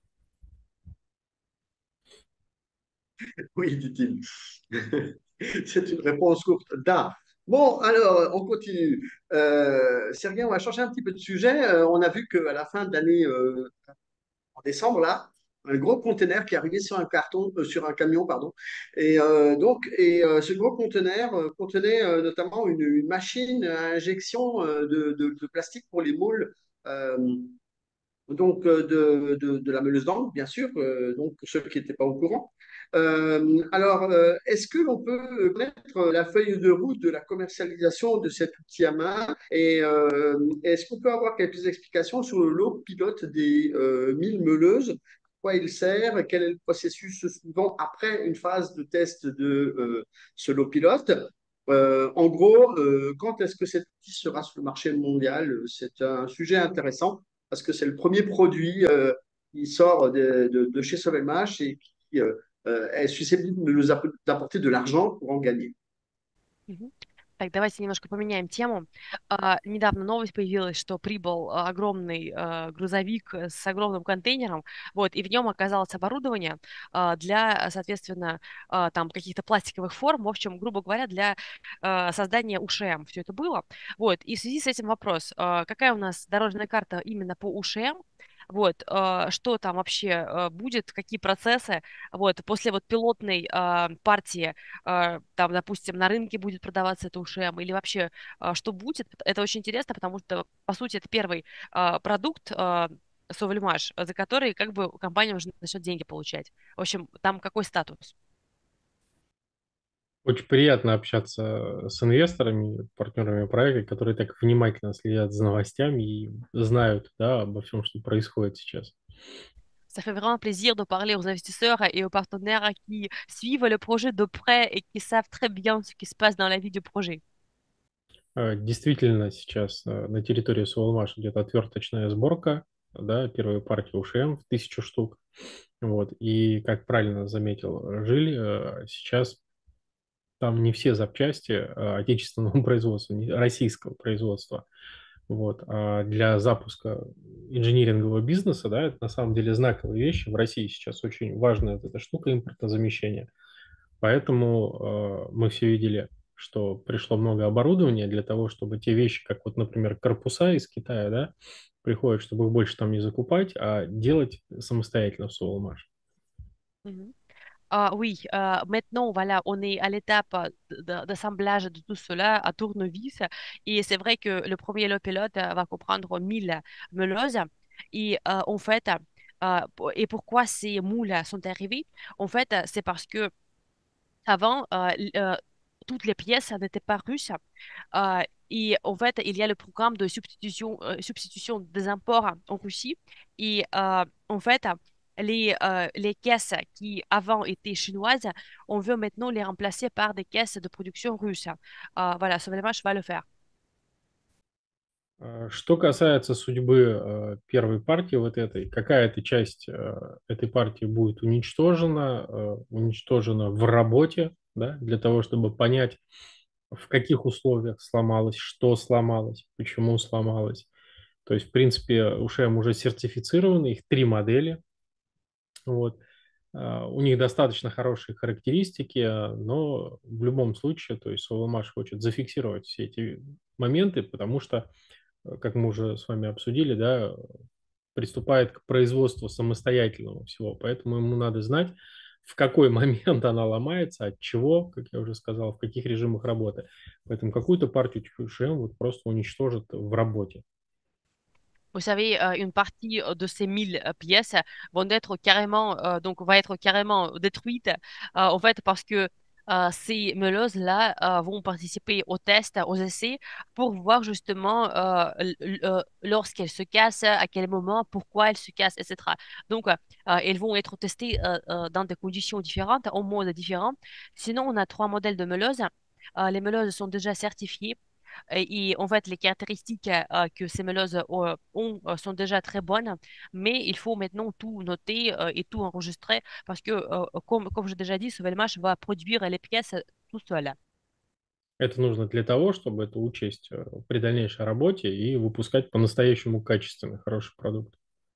Oui, dit-il. C'est une réponse courte. Da. Bon, alors, on continue. Euh, Sergueï, on va changer un petit peu de sujet. Euh, on a vu qu'à la fin de l'année, euh, en décembre, là, un gros conteneur qui est arrivé sur un carton, euh, sur un camion, pardon. Et euh, donc, et euh, ce gros conteneur euh, contenait euh, notamment une, une machine à injection euh, de, de- de plastique pour les moules. euh, donc euh, de, de- de la meuleuse d'angle, bien sûr, euh, donc pour ceux qui n'étaient pas au courant. Euh, alors, euh, est-ce que l'on peut connaître la feuille de route de la commercialisation de cet outil à main et euh, est-ce qu'on peut avoir quelques explications sur le lot pilote des euh, mille meuleuses? À quoi il sert? Quel est le processus suivant après une phase de test de euh, ce lot pilote? Euh, en gros, euh, quand est-ce que cet outil sera sur le marché mondial? C'est un sujet intéressant parce que c'est le premier produit euh, qui sort de, de, de chez Sovelmash et qui euh, euh, est susceptible de nous apporter de l'argent pour en gagner. Мгм. Так, давайте немножко поменяем тему. А, недавно новость появилась, что прибыл а, огромный а, грузовик э, с огромным контейнером, вот, и в нем оказалось оборудование а, для, соответственно, а, там каких-то пластиковых форм, в общем, грубо говоря, для а, создания У Ш М. Все это было. Вот, и в связи с этим вопрос, а, какая у нас дорожная карта именно по У Ш М? Вот, а, что там вообще а, будет, какие процессы, вот, после вот пилотной а, партии а, там, допустим, на рынке будет продаваться это ушем, или вообще а, что будет. Это очень интересно, потому что, по сути, это первый а, продукт а, Совельмаш, за который как бы компания уже начнет деньги получать. В общем, там какой статус? Очень приятно общаться с инвесторами, партнерами проекта, которые так внимательно следят за новостями и знают, да, обо всем, что происходит сейчас. Ça fait vraiment plaisir de parler aux investisseurs et aux partenaires qui suivent le projet de près et qui savent très bien ce qui se passe dans la vie du projet. Э, Действительно, сейчас э, на территории Сувалмаш идет отверточная сборка, да, первая партия У Ш М в тысячу штук. Вот. И, как правильно заметил э, Жиль, э, сейчас там не все запчасти э, отечественного производства, не- российского производства. Вот. А для запуска инжинирингового бизнеса, да, это на самом деле знаковые вещи. В России сейчас очень важная вот эта штука импортозамещения. Поэтому э, мы все видели, что пришло много оборудования для того, чтобы те вещи, как вот, например, корпуса из Китая, да, приходят, чтобы их больше там не закупать, а делать самостоятельно в Соломаш. Mhm. Ah oui, euh, maintenant, voilà, on est à l'étape euh, d- d'assemblage de tout cela à tournevis. Et c'est vrai que le premier lot pilote euh, va comprendre mille meuleuses. Et euh, en fait, euh, pour- et pourquoi ces moules sont arrivés? En fait, euh, c'est parce que avant, euh, l- euh, toutes les pièces n'étaient pas russes. Euh, et en fait, il y a le programme de substitution, euh, substitution des imports en Russie. Et euh, en fait, les, euh, les caisses qui avant étaient chinoises, on veut maintenant les remplacer par des caisses de production russe. Euh, voilà, Sovelmash va le faire. А, Что касается судьбы э, первой партии вот этой, какая-то часть э, этой партии будет уничтожена, э, уничтожена в работе, да, для того, чтобы понять, в каких условиях сломалось, что сломалось, почему сломалось. То есть, в принципе, у ШЭМ уже сертифицированы, их три модели. Вот. А, У них достаточно хорошие характеристики, а, но в любом случае, то есть Соломаш хочет зафиксировать все эти моменты, потому что, э, как мы уже с вами обсудили, да, приступает к производству самостоятельного всего, поэтому ему надо знать, в какой момент она ломается, от чего, как я уже сказал, в каких режимах работы. Поэтому какую-то партию ШМ вот просто уничтожит в работе. Vous savez, euh, une partie euh, de ces mille euh, pièces vont être carrément, euh, donc va être carrément détruite, euh, en fait, parce que euh, ces meuleuses-là euh, vont participer aux tests, aux essais, pour voir justement euh, l- l- euh, lorsqu'elles se cassent, à quel moment, pourquoi elles se cassent, et cetera. Donc, euh, euh, elles vont être testées euh, euh, dans des conditions différentes, en modes différents. Sinon, on a trois modèles de meuleuses. Euh, les meuleuses sont déjà certifiées. Et, et en fait, les caractéristiques euh, que ces méloses euh, ont euh, sont déjà très bonnes, mais il faut maintenant tout noter euh, et tout enregistrer parce que, euh, comme, comme j'ai déjà dit, ce Velmash va produire les pièces tout seul. Это нужно для того, чтобы это учесть э, при дальнейшей работе и выпускать по-настоящему качественный, хороший продукт.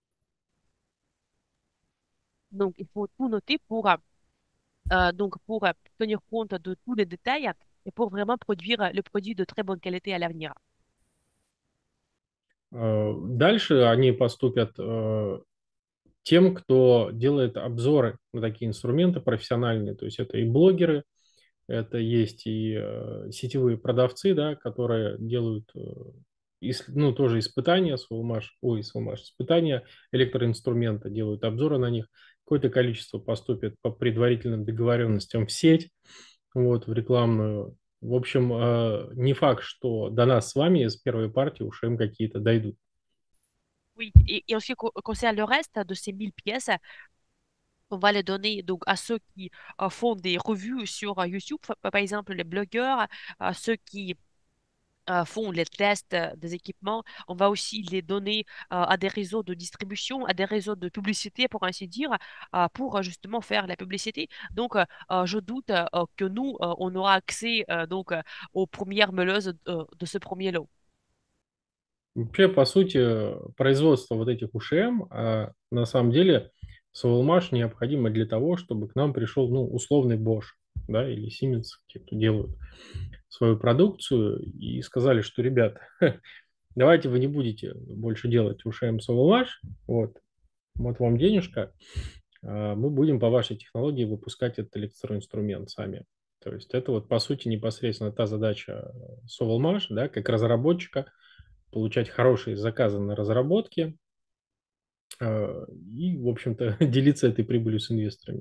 Donc, il faut tout noter pour, euh, donc pour euh, tenir compte de tous les détails et pour vraiment produire le produit de très bonne qualité à l'avenir. Э, Дальше они поступят э, тем, кто делает обзоры на такие инструменты профессиональные. То есть это и блогеры, это есть и э, сетевые продавцы, да, которые делают э, ис- ну, тоже испытания с Волмаш, ой, с Волмаш, испытания электроинструмента, делают обзоры на них. Какое-то количество поступит по предварительным договоренностям в сеть, вот, в рекламную. В общем, э, не факт, что до нас с вами из первой партии уж им какие-то дойдут. Oui, et, et en ce qui co- concerne le reste de ces mille pièces, on va les donner donc à ceux qui euh, font des revues sur euh, YouTube, fa- par exemple les blogueurs, à ceux qui euh, font les tests euh, des équipements. On va aussi les donner euh, à des réseaux de distribution, à des réseaux de publicité, pour ainsi dire, euh, pour euh, justement faire la publicité. Donc, euh, euh, je doute euh, que nous, euh, on aura accès euh, donc euh, aux premières meuleuses euh, de ce premier lot. Вообще, по сути, производство вот этих У Ш М, а на самом деле Soulmash необходимо для того, чтобы к нам пришел, ну, условный Bosch, да, или Siemens, те, кто делают свою продукцию, и сказали, что, ребят, давайте вы не будете больше делать У Ш М Soulmash, вот, вот вам денежка, а мы будем по вашей технологии выпускать этот электроинструмент сами. То есть это вот, по сути, непосредственно та задача Soulmash, да, как разработчика, получать хорошие заказы на разработки э, и, в общем-то, делиться этой прибылью с инвесторами.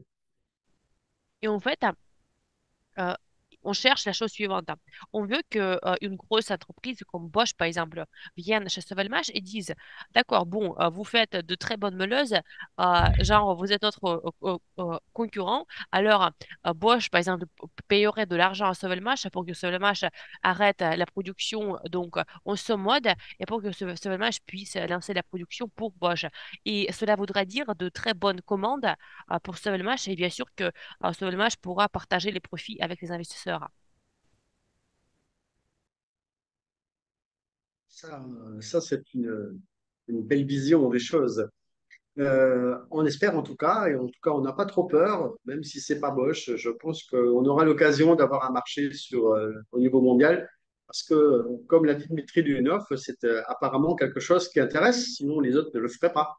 Et en fait, euh, on cherche la chose suivante. On veut que euh, une grosse entreprise comme Bosch, par exemple, vienne chez Sovelmash et dise, d'accord, bon, euh, vous faites de très bonnes meuleuses, euh, genre vous êtes notre euh, euh, euh, concurrent, alors euh, Bosch, par exemple, p- payerait de l'argent à Sovelmash pour que Sovelmash arrête euh, la production donc euh, en ce mode et pour que Sovel- Sovelmash puisse lancer la production pour Bosch. Et cela voudrait dire de très bonnes commandes euh, pour Sovelmash et bien sûr que alors, ce dommage pourra partager les profits avec les investisseurs. Ça, euh, ça c'est une, une belle vision des choses. Euh, on espère en tout cas, et en tout cas, on n'a pas trop peur, même si c'est pas Bosch. Je pense qu'on aura l'occasion d'avoir un marché sur, euh, au niveau mondial, parce que, euh, comme l'a dit Dmitri Duyunov, c'est euh, apparemment quelque chose qui intéresse, sinon les autres ne le feraient pas.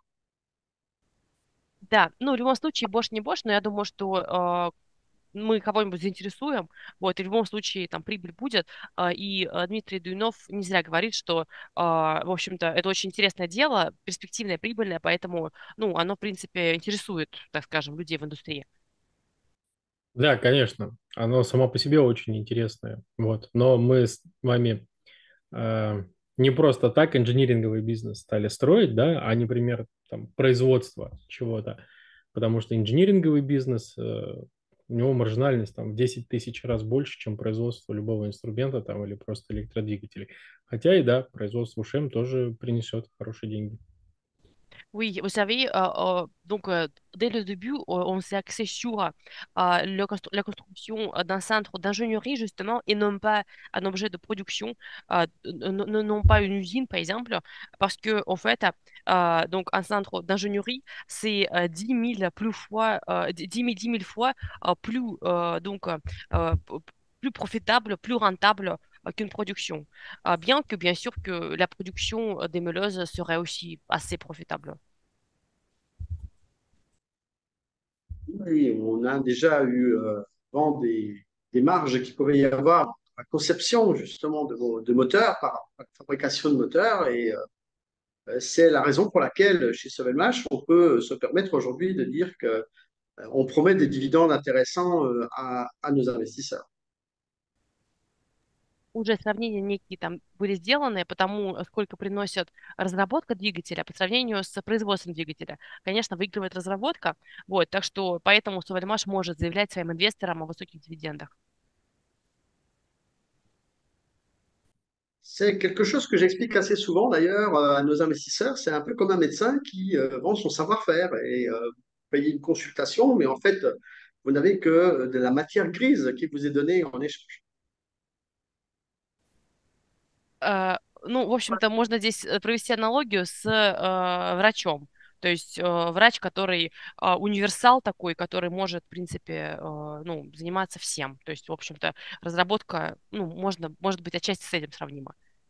Да, ну, в любом случае, Bosch не Bosch, но я думаю, что э, мы кого-нибудь заинтересуем, вот, и в любом случае там прибыль будет. Э, и э, Дмитрий Дуйнов не зря говорит, что, э, в общем-то, это очень интересное дело, перспективное, прибыльное, поэтому, ну, оно, в принципе, интересует, так скажем, людей в индустрии. Да, конечно, оно само по себе очень интересное. Вот. Но мы с вами э, не просто так инжиниринговый бизнес стали строить, да, а, например, там, производство чего-то. потому что инжиниринговый бизнес, э, у него маржинальность там в десять тысяч раз больше, чем производство любого инструмента там или просто электродвигателей. Хотя и да, производство ушем тоже принесет хорошие деньги. Oui, vous savez, euh, euh, donc euh, dès le début, euh, on s'est axé sur euh, le constru- la construction euh, d'un centre d'ingénierie, justement, et non pas un objet de production, euh, n- n- non pas une usine, par exemple, parce que, en fait, euh, donc un centre d'ingénierie, c'est euh, dix mille plus fois, euh, dix mille dix mille fois euh, plus, euh, donc, euh, euh, p- plus profitable, plus rentable euh, qu'une production. Euh, bien que, bien sûr, que la production euh, des meuleuses serait aussi assez profitable. Oui, on a déjà eu euh, vent des, des marges qui pouvaient y avoir dans la conception justement de, mo- de moteurs par par la fabrication de moteurs et euh, c'est la raison pour laquelle chez Sovelmash, on peut se permettre aujourd'hui de dire que euh, on promet des dividendes intéressants euh, à, à nos investisseurs. Уже сравнения некие там были сделаны по тому, э, сколько приносит разработка двигателя по сравнению с производством двигателя. Конечно, выигрывает разработка, вот, так что поэтому Сувальмаш может заявлять своим инвесторам о высоких дивидендах. C'est quelque chose que j'explique assez souvent d'ailleurs euh, à nos investisseurs. C'est un peu comme un médecin qui euh, vend son savoir-faire et euh, vous payez une consultation, mais en fait, vous n'avez que de la matière grise qui vous est donnée en échange. Э, ну, в общем-то, можно здесь э, провести аналогию с э, врачом. То есть э, врач, который э, универсал такой, который может, в принципе, э, ну, заниматься всем. То есть, в общем-то, разработка, ну, можно, может быть, отчасти с этим сравнима.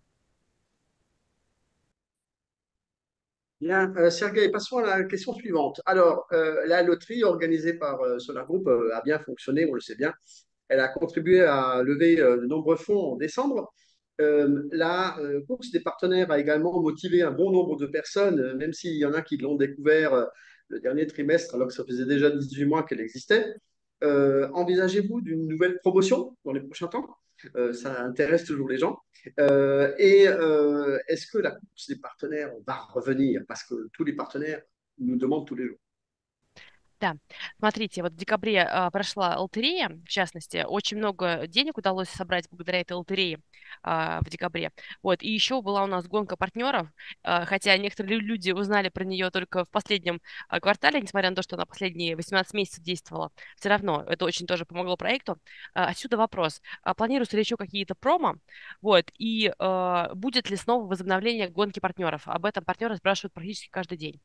Bien, euh, Sergueï, passons à la question suivante. Alors, euh, la loterie organisée par euh, Solar Group euh, a bien fonctionné, on le sait bien. Elle a contribué à lever euh, de nombreux fonds en décembre. Euh, la euh, course des partenaires a également motivé un bon nombre de personnes, euh, même s'il y en a qui l'ont découvert euh, le dernier trimestre, alors que ça faisait déjà dix-huit mois qu'elle existait. Euh, envisagez-vous d'une nouvelle promotion dans les prochains temps? Euh, ça intéresse toujours les gens. Euh, et euh, est-ce que la course des partenaires va revenir? Parce que tous les partenaires nous demandent tous les jours. Да, смотрите, вот в декабре а, прошла лотерея, в частности, очень много денег удалось собрать благодаря этой лотерее а, в декабре. Вот, и еще была у нас гонка партнеров, а, хотя некоторые лю- люди узнали про нее только в последнем а, квартале, несмотря на то, что она последние восемнадцать месяцев действовала, все равно это очень тоже помогло проекту. А, отсюда вопрос, а планируются ли еще какие-то промо, вот, и а, будет ли снова возобновление гонки партнеров? Об этом партнеры спрашивают практически каждый день.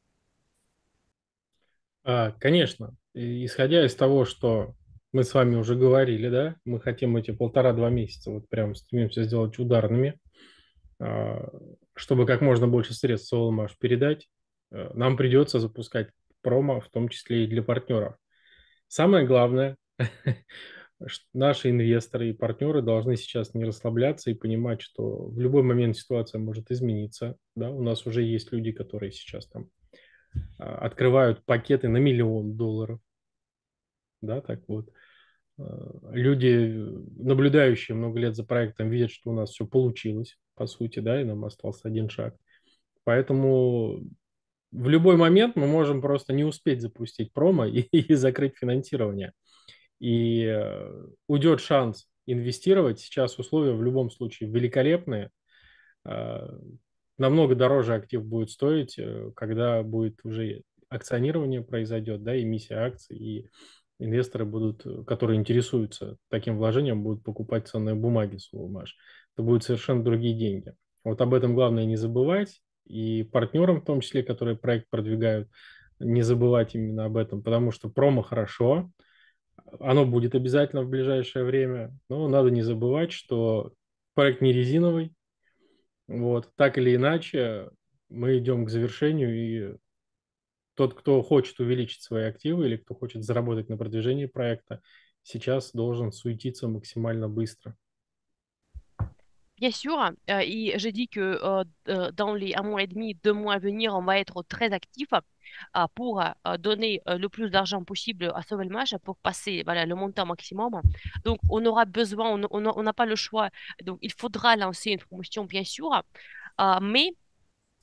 А, конечно, и исходя из того, что мы с вами уже говорили, да, мы хотим эти полтора-два месяца вот прям стремимся сделать ударными, а, чтобы как можно больше средств Soulmash передать, э, нам придется запускать промо, в том числе и для партнеров. Самое главное, ш- наши инвесторы и партнеры должны сейчас не расслабляться и понимать, что в любой момент ситуация может измениться. Да? У нас уже есть люди, которые сейчас там а, открывают пакеты на миллион долларов. Да, так вот. А, Люди, наблюдающие много лет за проектом, видят, что у нас все получилось, по сути, да, и нам остался один шаг. Поэтому в любой момент мы можем просто не успеть запустить промо и, и закрыть финансирование. И э, уйдет шанс инвестировать. Сейчас условия в любом случае великолепные. Э, Намного дороже актив будет стоить, э, когда будет уже акционирование произойдет, да, эмиссия акций, и инвесторы будут, э, которые интересуются таким вложением, будут покупать ценные бумаги с Soulmash. Это будут совершенно другие деньги. Вот об этом главное не забывать. И партнерам, в том числе, которые проект продвигают, не забывать именно об этом, потому что промо хорошо, оно будет обязательно в ближайшее время, но надо не забывать, что проект не резиновый. Вот, так или иначе, мы идем к завершению, и тот, кто хочет увеличить свои активы или кто хочет заработать на продвижении проекта, сейчас должен суетиться максимально быстро. Bien sûr, euh, et je dis que euh, euh, dans les un mois et demi, deux mois à venir, on va être très actif euh, pour euh, donner euh, le plus d'argent possible à Sovelmash pour passer voilà, le montant maximum. Donc, on aura besoin, on on n'a on n'a pas le choix. Donc, il faudra lancer une promotion, bien sûr, euh, mais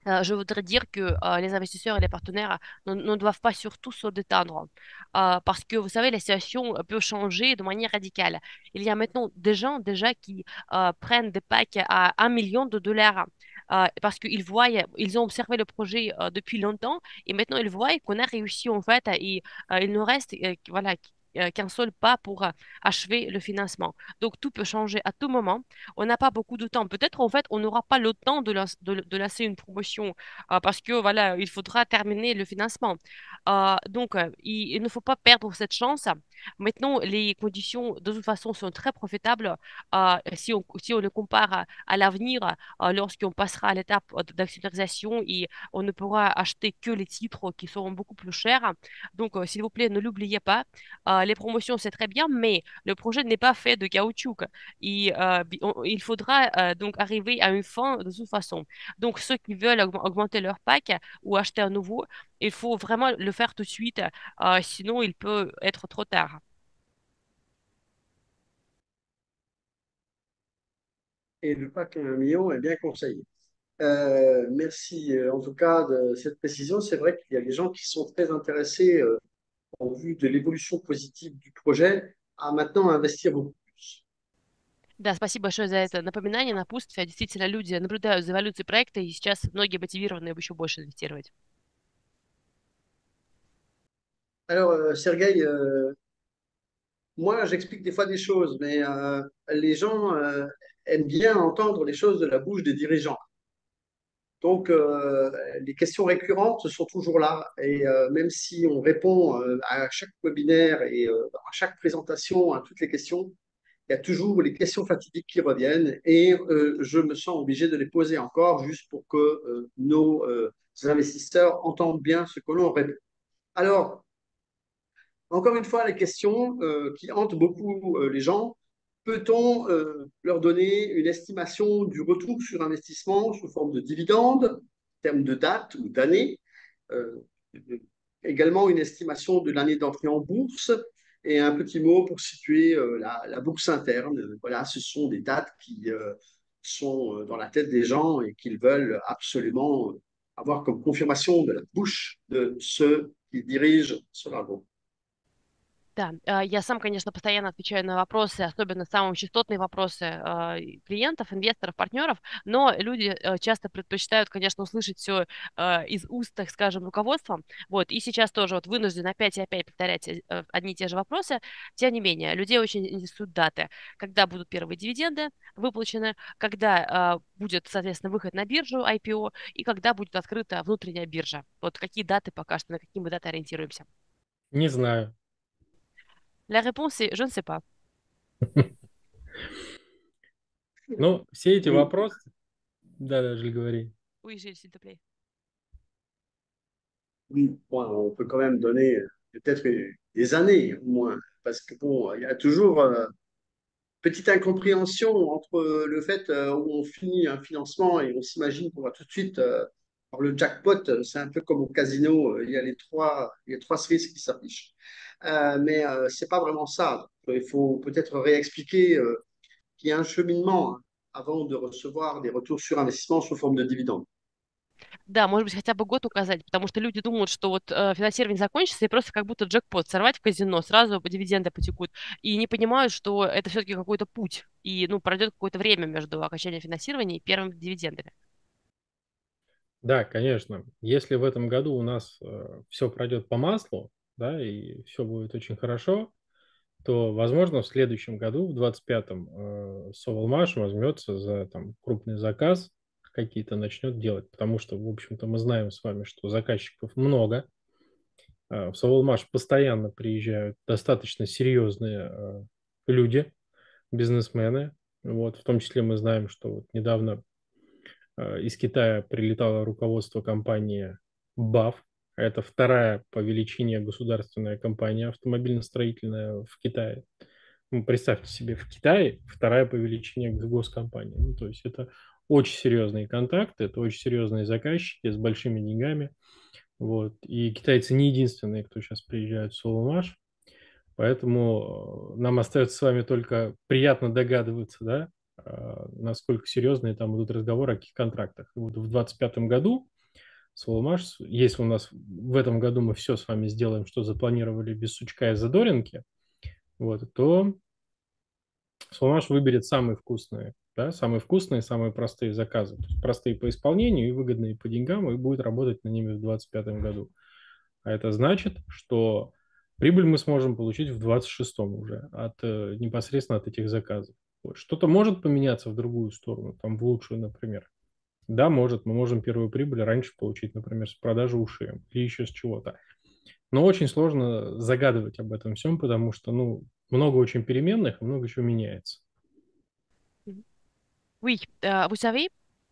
Euh, je voudrais dire que euh, les investisseurs et les partenaires ne, ne doivent pas surtout se détendre. Euh, parce que, vous savez, la situation euh, peut changer de manière radicale. Il y a maintenant des gens déjà qui euh, prennent des packs à un million de dollars euh, parce qu'ils voient, ils ont observé le projet euh, depuis longtemps et maintenant ils voient qu'on a réussi en fait et euh, il nous reste euh, voilà, euh, qu'un seul pas pour euh, achever le financement. Donc tout peut changer à tout moment. On n'a pas beaucoup de temps. Peut-être en fait on n'aura pas le temps de, lance- de, de lancer une promotion euh, parce que voilà, il faudra terminer le financement. Euh, donc euh, il, il ne faut pas perdre cette chance. Maintenant, les conditions de toute façon sont très profitables euh, si on, si on le compare à, à l'avenir, euh, lorsqu'on passera à l'étape d'actionnalisation et on ne pourra acheter que les titres qui seront beaucoup plus chers. Donc, euh, s'il vous plaît, ne l'oubliez pas. Euh, les promotions, c'est très bien, mais le projet n'est pas fait de caoutchouc. Et, euh, bi- on- il faudra euh, donc arriver à une fin de toute façon. Donc, ceux qui veulent augm- augmenter leur pack ou acheter un nouveau, il faut vraiment le faire tout de suite, euh, sinon il peut être trop tard. Et le pack un million est bien conseillé. Euh, merci euh, en tout cas de cette précision. C'est vrai qu'il y a des gens qui sont très intéressés euh, en vue de l'évolution positive du projet à maintenant investir beaucoup plus. Да, спасибо большое за это напоминание, напутствие. Действительно, люди наблюдают за эволюцией проекта, и сейчас многие мотивированы еще больше инвестировать. Alors, euh, Sergueï, euh, moi j'explique des fois des choses, mais euh, les gens euh, aiment bien entendre les choses de la bouche des dirigeants. Donc, euh, les questions récurrentes sont toujours là. Et euh, même si on répond euh, à chaque webinaire et euh, à chaque présentation à toutes les questions, il y a toujours les questions fatidiques qui reviennent et euh, je me sens obligé de les poser encore juste pour que euh, nos euh, investisseurs entendent bien ce que l'on répond. Alors, encore une fois, les questions euh, qui hantent beaucoup euh, les gens, peut-on euh, leur donner une estimation du retour sur investissement sous forme de dividendes, en termes de date ou d'année, euh, également une estimation de l'année d'entrée en bourse et un petit mot pour situer euh, la, la, bourse interne. Voilà, ce sont des dates qui euh, sont euh, dans la tête des gens et qu'ils veulent absolument avoir comme confirmation de la bouche de ceux qui dirigent Solargo. Да, а, я сам, конечно, постоянно отвечаю на вопросы, особенно самые частотные вопросы а, и клиентов, инвесторов, партнеров, но люди а, часто предпочитают, конечно, услышать все из уст, так скажем, руководства. Вот, и сейчас тоже вот вынужден опять и опять повторять э, э, одни и те же вопросы. Тем не менее, людей очень интересуют даты, когда будут первые дивиденды выплачены, когда а, будет, соответственно, выход на биржу I P O и когда будет открыта внутренняя биржа. Вот какие даты пока что, на какие мы даты ориентируемся. Не знаю. La réponse est je ne sais pas. Ну, все эти Oui, вопросы, да, даже говори. Oui, Gilles, s'il te plaît. oui. Bon, on peut quand même donner peut-être des années au moins, parce que bon, il y a toujours euh, petite incompréhension entre le fait euh, où on finit un financement et on s'imagine qu'on va tout de suite euh, avoir le jackpot. C'est un peu comme au casino, euh, il y a les trois, il y a trois cerises qui s'affichent. Euh, mais euh, c'est pas vraiment ça. Donc, il faut peut-être réexpliquer euh, qu'il y a un cheminement hein, avant de recevoir des retours sur investissement sous forme de dividendes. Да, может быть, хотя бы год указать, потому что люди думают, что вот э, финансирование закончится, и просто как будто джекпот сорвать в казино, сразу дивиденды потекут, и не понимают, что это все-таки какой-то путь, и, ну, пройдет какое-то время между окончанием финансирования и первыми дивидендами. Да, конечно. Если в этом году у нас все пройдет по маслу, да, и все будет очень хорошо, то, возможно, в следующем году, в двадцать пятом, э, Соволмаш возьмется за там, крупный заказ, какие-то начнет делать, потому что, в общем-то, мы знаем с вами, что заказчиков много. Э, в Соволмаш постоянно приезжают достаточно серьезные э, люди, бизнесмены. Вот, в том числе мы знаем, что вот недавно э, из Китая прилетало руководство компании баф. Это вторая по величине государственная компания автомобильно-строительная в Китае. Ну, представьте себе, в Китае вторая по величине госкомпания. Ну, то есть это очень серьезные контакты, это очень серьезные заказчики с большими деньгами. Вот. И китайцы не единственные, кто сейчас приезжают в Соломаш. Поэтому э, нам остается с вами только приятно догадываться, да, э, насколько серьезные там будут разговоры, о каких контрактах. И вот в двадцать пятом году Соломаш, если у нас в этом году мы все с вами сделаем, что запланировали без сучка и задоринки, вот, то Соломаш выберет самые вкусные, да, самые вкусные, самые простые заказы. То есть простые по исполнению и выгодные по деньгам, и будет работать на ними в двадцать пятом году. А это значит, что прибыль мы сможем получить в двадцать шестом уже от, э, непосредственно от этих заказов. Вот. Что-то может поменяться в другую сторону, там в лучшую, например. Да, может, мы можем первую прибыль раньше получить, например, с продажи ушей или еще с чего-то. Но очень сложно загадывать об этом всем, потому что, ну, много очень переменных и много чего меняется. Mhm. Oui, euh, vous savez,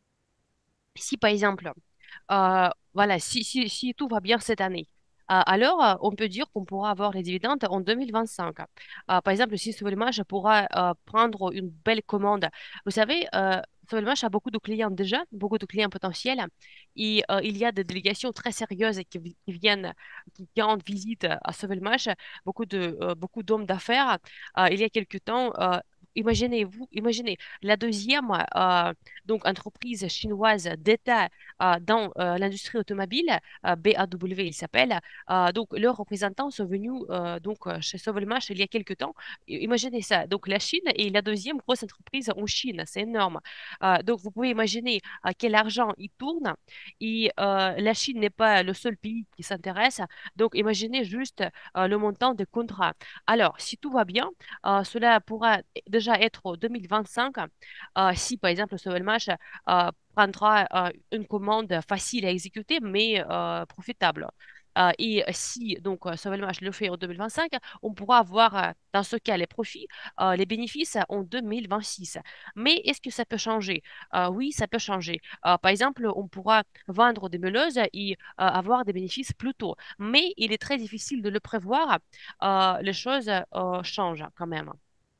si par exemple, euh, voilà, si, si, si tout va bien cette année, euh, alors euh, on peut dire qu'on pourra avoir les dividendes en deux mille vingt-cinq. Euh, par exemple, si Sovelmash pourra euh, prendre une belle commande, vous savez, euh, Sovelmash a beaucoup de clients déjà, beaucoup de clients potentiels, et euh, il y a des délégations très sérieuses qui, vi- qui viennent, qui, qui rendent visite à Sovelmash, beaucoup de, euh, beaucoup d'hommes d'affaires. Euh, il y a quelque temps, euh, Imaginez-vous, imaginez la deuxième euh, donc entreprise chinoise d'État euh, dans euh, l'industrie automobile, euh, B A W, il s'appelle. Euh, donc, leurs représentants sont venus euh, donc, euh, chez Sovelmash il y a quelques temps. I- Imaginez ça. Donc, la Chine est la deuxième grosse entreprise en Chine. C'est énorme. Euh, donc, vous pouvez imaginer euh, quel argent il tourne. Et euh, la Chine n'est pas le seul pays qui s'intéresse. Donc, imaginez juste euh, le montant des contrats. Alors, si tout va bien, euh, cela pourra déjà être en deux mille vingt-cinq euh, si, par exemple, Sovelmash euh, prendra euh, une commande facile à exécuter, mais euh, profitable. Euh, et si donc euh, Sovelmash le fait en deux mille vingt-cinq, on pourra avoir euh, dans ce cas les profits, euh, les bénéfices en deux mille vingt-six. Mais est-ce que ça peut changer? Euh, oui, ça peut changer. Euh, par exemple, on pourra vendre des meuleuses et euh, avoir des bénéfices plus tôt. Mais il est très difficile de le prévoir. Euh, les choses euh, changent quand même.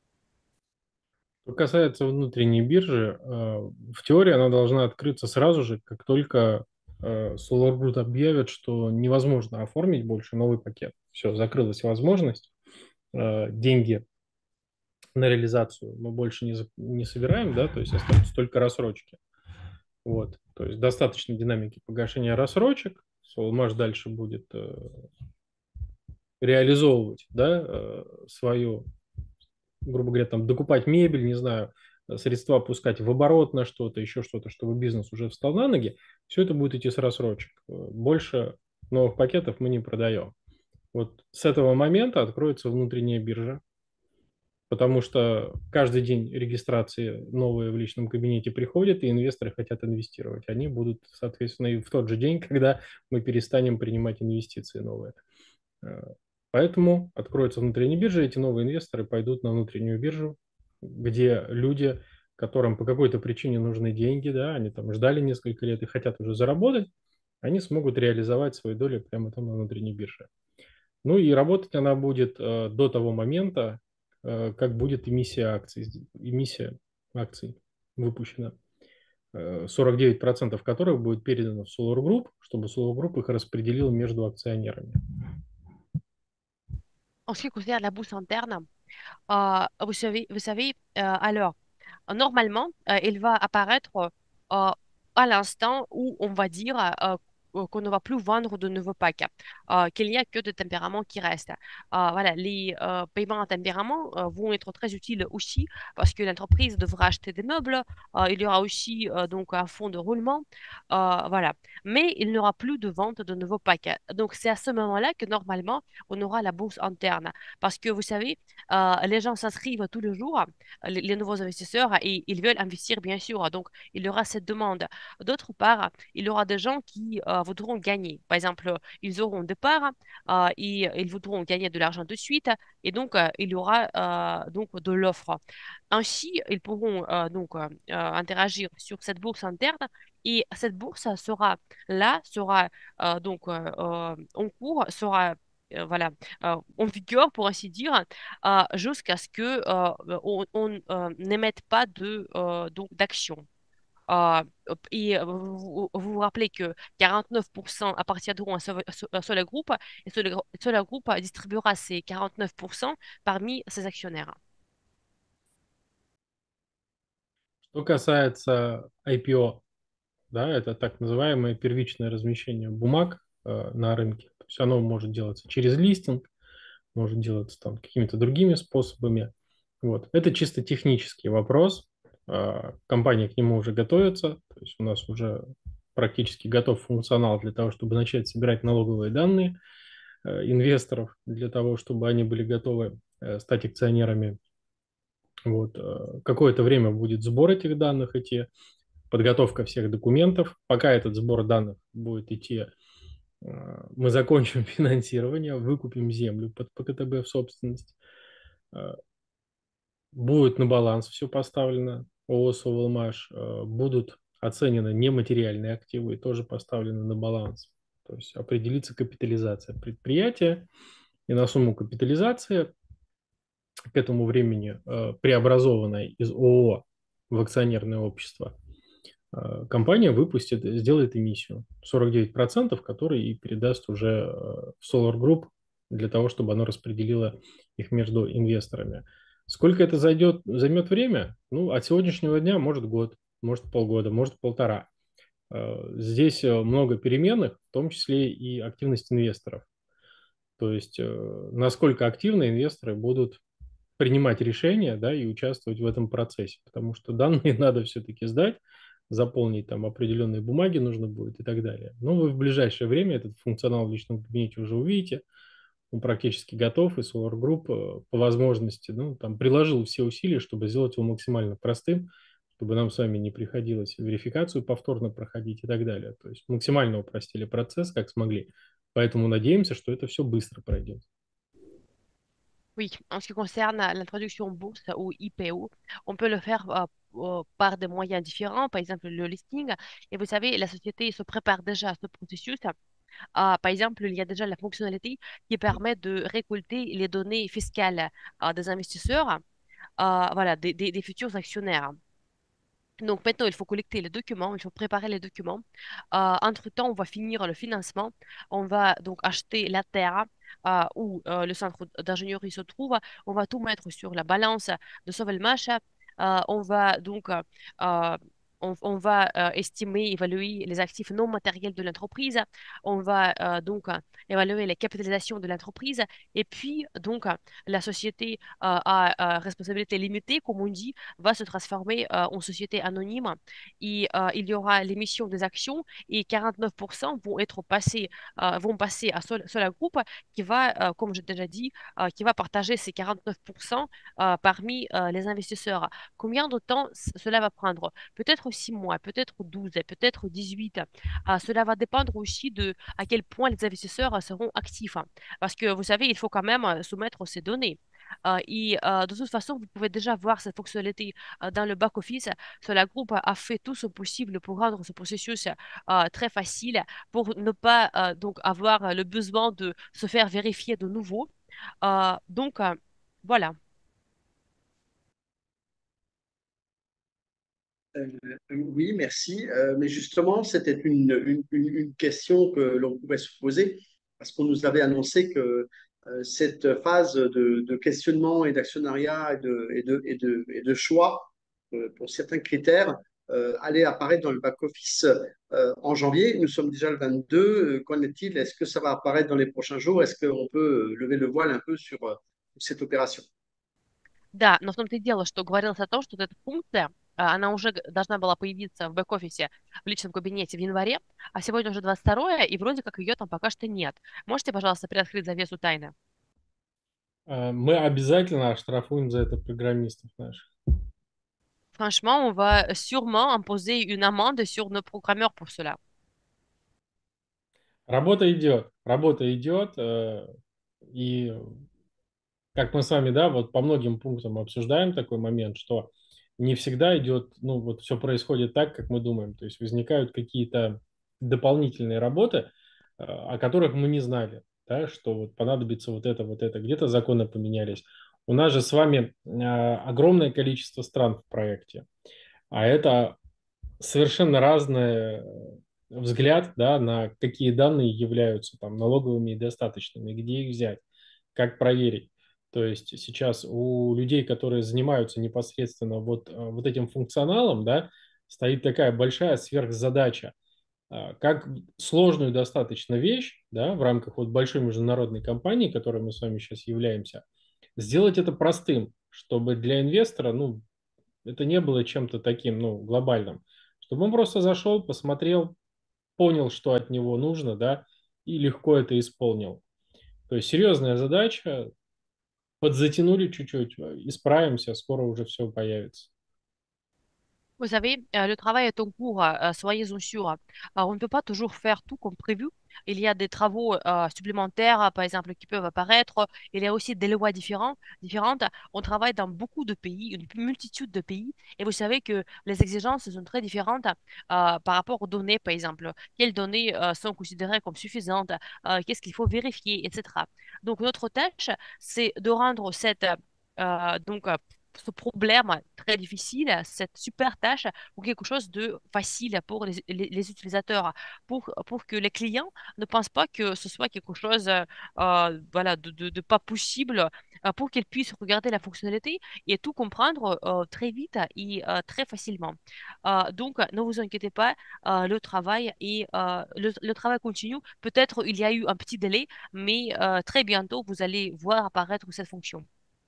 Что касается внутренней биржи, э, в теории она должна открыться сразу же, как только э, SolarGroot объявит, что невозможно оформить больше новый пакет. Все, закрылась возможность. Э, Деньги на реализацию мы больше не, за- не собираем, да, то есть остаются только рассрочки. Вот, то есть достаточно динамики погашения рассрочек. Soulmash дальше будет э, реализовывать, да, э, свою, грубо говоря, там, докупать мебель, не знаю, средства пускать в оборот на что-то, еще что-то, чтобы бизнес уже встал на ноги, все это будет идти с рассрочек. Больше новых пакетов мы не продаем. Вот с этого момента откроется внутренняя биржа, потому что каждый день регистрации новые в личном кабинете приходят, и инвесторы хотят инвестировать. Они будут, соответственно, и в тот же день, когда мы перестанем принимать инвестиции новые. Э, Поэтому откроется внутренняя биржа, эти новые инвесторы пойдут на внутреннюю биржу, где люди, которым по какой-то причине нужны деньги, да, они там ждали несколько лет и хотят уже заработать, они смогут реализовать свои доли прямо там на внутренней бирже. Ну и работать она будет э, до того момента, э, как будет эмиссия акций, эмиссия акций выпущена, э, сорок девять процентов которых будет передано в Solar Group, чтобы Solar Group их распределил между акционерами. En ce qui concerne la bourse interne, euh, vous savez, vous savez euh, alors, normalement, euh, il va apparaître euh, à l'instant où on va dire euh, euh, qu'on ne va plus vendre de nouveaux packs, euh, qu'il n'y a que de tempéraments qui restent. Euh, voilà, les euh, paiements à tempérament euh, vont être très utiles aussi parce que l'entreprise devra acheter des meubles, euh, il y aura aussi euh, donc un fonds de roulement, euh, voilà. Mais il n'y aura plus de vente de nouveaux packs. Donc c'est à ce moment-là que normalement on aura la bourse interne parce que vous savez, euh, les gens s'inscrivent tous les jours les, les nouveaux investisseurs et ils veulent investir, bien sûr. Donc, il y aura cette demande. D'autre part, il y aura des gens qui euh, voudront gagner. Par exemple, ils auront des parts euh, et ils voudront gagner de l'argent de suite. Et donc, euh, il y aura euh, donc de l'offre. Ainsi, ils pourront euh, donc euh, euh, interagir sur cette bourse interne. Et cette bourse sera là, sera euh, donc euh, euh, en cours, sera euh, voilà, euh, en vigueur, pour ainsi dire, euh, jusqu'à ce que euh, on, on, euh, n'émette pas de euh, donc d'action. Euh, et euh, vous, vous vous vous rappelez que quarante-neuf pour cent appartiendront à ce, à ce groupe et ce, ce groupe distribuera ces quarante-neuf pour cent parmi ses actionnaires. Что касается ай пи о, да, это так называемое первичное размещение бумаг э, на рынке. То есть оно может делаться через листинг, может делаться там какими-то другими способами. Вот. Это чисто технический вопрос. Э, компания к нему уже готовится. То есть у нас уже практически готов функционал для того, чтобы начать собирать налоговые данные э, инвесторов, для того, чтобы они были готовы э, стать акционерами. Вот. Э, какое-то время будет сбор этих данных идти, подготовка всех документов. Пока этот сбор данных будет идти, э, мы закончим финансирование, выкупим землю под П К Т Б в собственность. Э, Будет на баланс все поставлено, ООО «Соволмаш». Э, Будут оценены нематериальные активы и тоже поставлены на баланс. То есть определится капитализация предприятия, и на сумму капитализации к этому времени э, преобразованная из ООО в акционерное общество, э, компания выпустит, сделает эмиссию сорок девять процентов, который и передаст уже э, в Solar Group для того, чтобы оно распределило их между инвесторами. Сколько это зайдет, займет время? Ну, от сегодняшнего дня может год, может полгода, может полтора. Э, Здесь э, много переменных, в том числе и активность инвесторов. То есть э, насколько активно инвесторы будут принимать решения, да, и участвовать в этом процессе, потому что данные надо все-таки сдать, заполнить там определенные бумаги нужно будет и так далее. Но вы в ближайшее время этот функционал в личном кабинете уже увидите, он практически готов, и Solar Group э, по возможности, ну, там, приложил все усилия, чтобы сделать его максимально простым, чтобы нам с вами не приходилось верификацию повторно проходить и так далее. То есть максимально упростили процесс, как смогли. Поэтому надеемся, что это все быстро пройдет. Oui, en ce qui concerne l'introduction en bourse ou I P O, on peut le faire euh, euh, par des moyens différents, par exemple le listing. Et vous savez, la société se prépare déjà à ce processus. Euh, par exemple, il y a déjà la fonctionnalité qui permet de récolter les données fiscales euh, des investisseurs, euh, voilà, des, des- des futurs actionnaires. Donc maintenant, il faut collecter les documents, il faut préparer les documents. Euh, entre-temps, on va finir le financement. On va donc acheter la terre euh, où euh, le centre d'ingénierie se trouve. On va tout mettre sur la balance de Sovelmash. Euh, on va donc euh, euh, on, on va euh, estimer, évaluer les actifs non matériels de l'entreprise. On va euh, donc euh, évaluer les capitalisations de l'entreprise. Et puis, donc, euh, la société euh, à, à responsabilité limitée, comme on dit, va se transformer euh, en société anonyme et euh, il y aura l'émission des actions et quarante-neuf pour cent vont être passés, euh, vont passer à Sol Solar Group qui va, euh, comme j'ai déjà dit, euh, qui va partager ces quarante-neuf pour cent euh, parmi euh, les investisseurs. Combien de temps c- cela va prendre? Peut-être six mois, peut-être douze, peut-être dix-huit. Euh, cela va dépendre aussi de à quel point les investisseurs seront actifs. Parce que vous savez, il faut quand même euh, soumettre ces données. Euh, et euh, de toute façon, vous pouvez déjà voir cette fonctionnalité euh, dans le back-office. Solar Group a fait tout ce possible pour rendre ce processus euh, très facile, pour ne pas euh, donc avoir le besoin de se faire vérifier de nouveau. Euh, donc, euh, voilà. Euh, oui, merci. Euh, mais justement, c'était une, une, une- une question que l'on pouvait se poser parce qu'on nous avait annoncé que euh, cette phase de, de questionnement et d'actionnariat et de, et de, et de, et de choix euh, pour certains critères euh, allait apparaître dans le back-office euh, en janvier. Nous sommes déjà le vingt-deux. Euh, Qu'en est-il? Est-ce que ça va apparaître dans les prochains jours? Est-ce qu'on peut euh, lever le voile un peu sur euh, cette opération? Да, но в том-то и дело, что говорилось о том, что вот эта функция, а, она уже г- должна была появиться в бэк-офисе в личном кабинете в январе, а сегодня уже двадцать второе, и вроде как ее там пока что нет. Можете, пожалуйста, приоткрыть завесу тайны? Э, Мы обязательно оштрафуем за это программистов наших. Franchement, on va sûrement imposer une amende sur nos programmeurs pour cela. Работа идет, работа идет, э, и как мы с вами, да, вот по многим пунктам обсуждаем такой момент, что не всегда идет, ну, вот все происходит так, как мы думаем. То есть возникают какие-то дополнительные работы, э, о которых мы не знали, да, что вот понадобится вот это, вот это, где-то законы поменялись. У нас же с вами э, огромное количество стран в проекте, а это совершенно разный взгляд, да, на какие данные являются там налоговыми и достаточными, где их взять, как проверить. То есть сейчас у людей, которые занимаются непосредственно вот, э, вот этим функционалом, да, стоит такая большая сверхзадача. А, Как сложную достаточно вещь, да, в рамках вот большой международной компании, которой мы с вами сейчас являемся, сделать это простым, чтобы для инвестора, ну, это не было чем-то таким, ну, глобальным. Чтобы он просто зашел, посмотрел, понял, что от него нужно, да, и легко это исполнил. То есть серьезная задача, подзатянули чуть-чуть, э, исправимся, скоро уже все появится. Vous savez, euh, le travail est en cours, euh, soyez-en sûrs. Euh, on ne peut pas toujours faire tout comme prévu. Il y a des travaux euh, supplémentaires, euh, par exemple, qui peuvent apparaître. Il y a aussi des lois différentes. différentes. On travaille dans beaucoup de pays, une multitude de pays. Et vous savez que les exigences sont très différentes euh, par rapport aux données, par exemple. Quelles données euh, sont considérées comme suffisantes? Euh, qu'est-ce qu'il faut vérifier, et cetera. Donc, notre tâche, c'est de rendre cette... euh, donc, euh, ce problème très difficile, cette super tâche, pour quelque chose de facile pour les, les- les utilisateurs, pour, pour que les clients ne pensent pas que ce soit quelque chose euh, euh, voilà, de, de- de pas possible, euh, pour qu'ils puissent regarder la fonctionnalité et tout comprendre euh, très vite et euh, très facilement. Euh, donc, ne vous inquiétez pas, euh, le travail et euh, le, le travail continue. Peut-être il y a eu un petit délai, mais euh, très bientôt, vous allez voir apparaître cette fonction.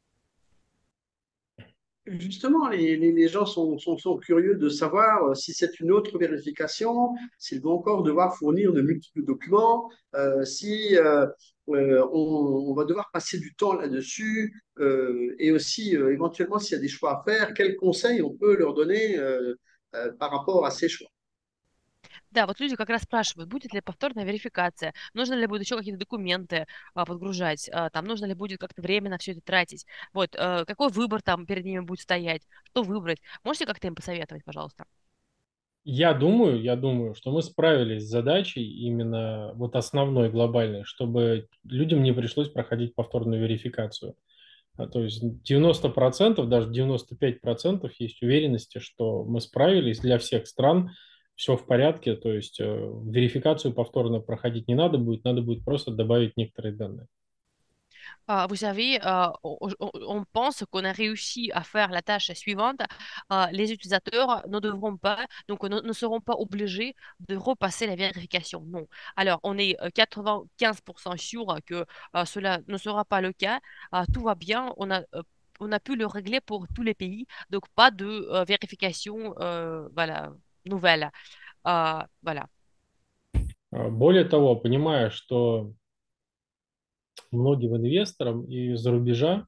Justement, les, les- les gens sont, sont- sont curieux de savoir euh, si c'est une autre vérification, s'ils vont encore devoir fournir de multiples documents, euh, si euh, euh, on, on va devoir passer du temps là-dessus, euh, et aussi euh, éventuellement s'il y a des choix à faire, quels conseils on peut leur donner euh, euh, par rapport à ces choix. Да, вот люди как раз спрашивают, будет ли повторная верификация, нужно ли будет еще какие-то документы а, подгружать, а, там нужно ли будет как-то время на все это тратить. Вот, э, какой выбор там перед ними будет стоять, что выбрать. Можете как-то им посоветовать, пожалуйста? Я думаю, я думаю, что мы справились с задачей именно вот основной, глобальной, чтобы людям не пришлось проходить повторную верификацию. А, То есть девяносто процентов, даже девяносто пять процентов есть уверенности, что мы справились для всех стран, все в порядке, то есть э, верификацию повторно проходить не надо будет, надо будет просто добавить некоторые данные. Ah, vous savez, euh, on, on- on pense qu'on a réussi à faire la tâche suivante. Euh, les utilisateurs ne devront pas, donc ne, ne seront pas obligés de repasser la vérification. Non. Alors, on est euh, quatre-vingt-quinze pour cent sûr que euh, cela ne sera pas le cas. Euh, tout va bien. On a, euh, on a pu le régler pour tous les pays. Donc, pas de euh, vérification, euh, voilà, nouvelle. Euh, voilà. А, Более того, понимая, что многим инвесторам из-за рубежа,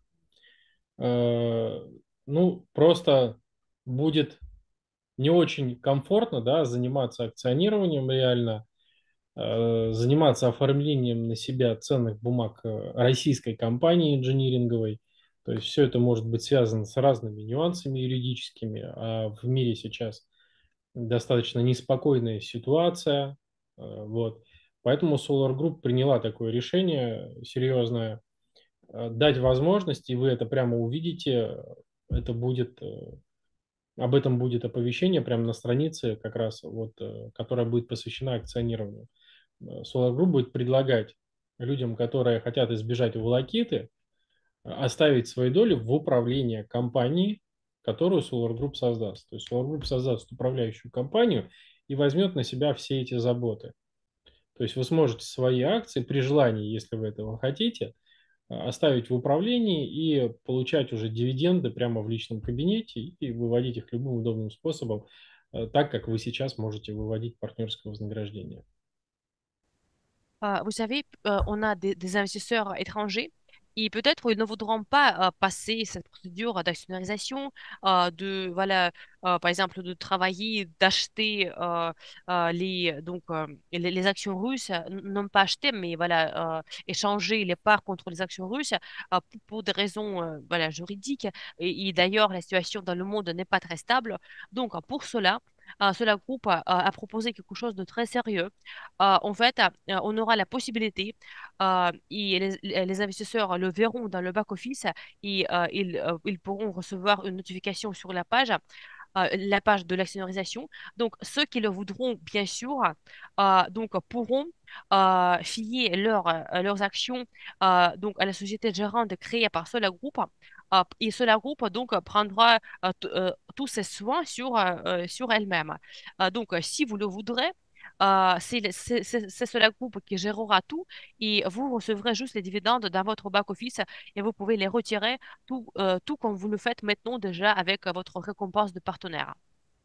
э, ну, просто будет не очень комфортно, да, заниматься акционированием реально, э, заниматься оформлением на себя ценных бумаг э, российской компании инжиниринговой. То есть все это может быть связано с разными нюансами юридическими, а в мире сейчас достаточно неспокойная ситуация. э, Вот. Поэтому Solar Group приняла такое решение серьезное, э, дать возможность, и вы это прямо увидите, это будет э, об этом будет оповещение прямо на странице, как раз вот, э, которая будет посвящена акционированию. Э, Solar Group будет предлагать людям, которые хотят избежать волокиты, э, оставить свои доли в управлении компанией, которую Solar Group создаст. То есть Solar Group создаст управляющую компанию и возьмет на себя все эти заботы. То есть вы сможете свои акции при желании, если вы этого хотите, э, оставить в управлении и получать уже дивиденды прямо в личном кабинете и выводить их любым удобным способом, э, так как вы сейчас можете выводить партнерское вознаграждение. Euh, vous savez, euh, on a des, des investisseurs étrangers et peut-être ils ne voudront pas euh, passer cette procédure d'actionnalisation, euh, de voilà, euh, par exemple, de travailler, d'acheter euh, euh, les donc euh, les, les actions russes, euh, n- non pas acheter, mais voilà, euh, échanger les parts contre les actions russes euh, pour, pour des raisons euh, voilà juridiques. Et, et d'ailleurs, la situation dans le monde n'est pas très stable. Donc pour cela, euh, cela groupe a, a proposé quelque chose de très sérieux. Euh, en fait, euh, on aura la possibilité, euh, et les, les investisseurs le verront dans le back-office et euh, ils, euh, ils pourront recevoir une notification sur la page euh, la page de l'actionnariation. Donc, ceux qui le voudront, bien sûr, euh, donc, pourront euh, fier leur, euh, leurs actions euh, donc, à la société gérante créée par Sola Group. Euh, et Sola Group donc, prendra euh, t- euh, tous ses soins sur, euh, euh, sur elle-même. Euh, donc, euh, si vous le voudrez, euh, c'est le- c'est- c'est- c'est Sola Group qui gérera tout et vous recevrez juste les dividendes dans votre back-office et vous pouvez les retirer tout, euh, tout comme vous le faites maintenant déjà avec euh, votre récompense de partenaire.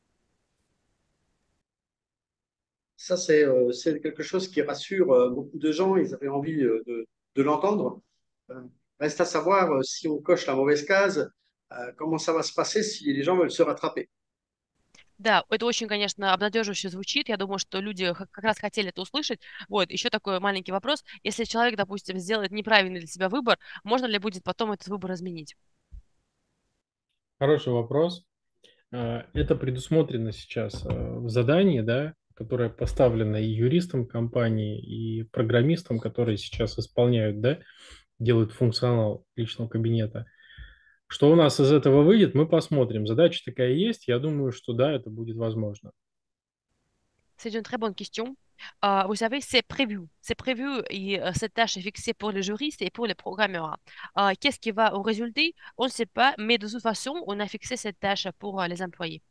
Ça, c'est euh, c'est quelque chose qui rassure euh, beaucoup de gens. Ils avaient envie euh, de, de l'entendre. Euh, Reste à savoir euh, si on coche la mauvaise case, euh, comment ça va se passer si les gens veulent se rattraper. Да, это очень, конечно, обнадеживающе звучит. Я думаю, что люди х- как раз хотели это услышать. Вот, еще такой маленький вопрос. Если человек, допустим, сделает неправильный для себя выбор, можно ли будет потом этот выбор изменить? Хороший вопрос. А, Это предусмотрено сейчас а, в задании, да, которое поставлено и юристам компании, и программистам, которые сейчас исполняют, да, делают функционал личного кабинета. Что у нас из этого выйдет, мы посмотрим. Задача такая есть. Я думаю, что да, это будет возможно. C'est une très bonne question. Euh, vous savez, c'est prévu. C'est prévu et euh, cette tâche est fixée pour les juristes et pour les programmeurs. Euh, qu'est-ce qui va en résulter? On ne sait pas, mais de toute façon, on a fixé cette tâche pour euh, les employés.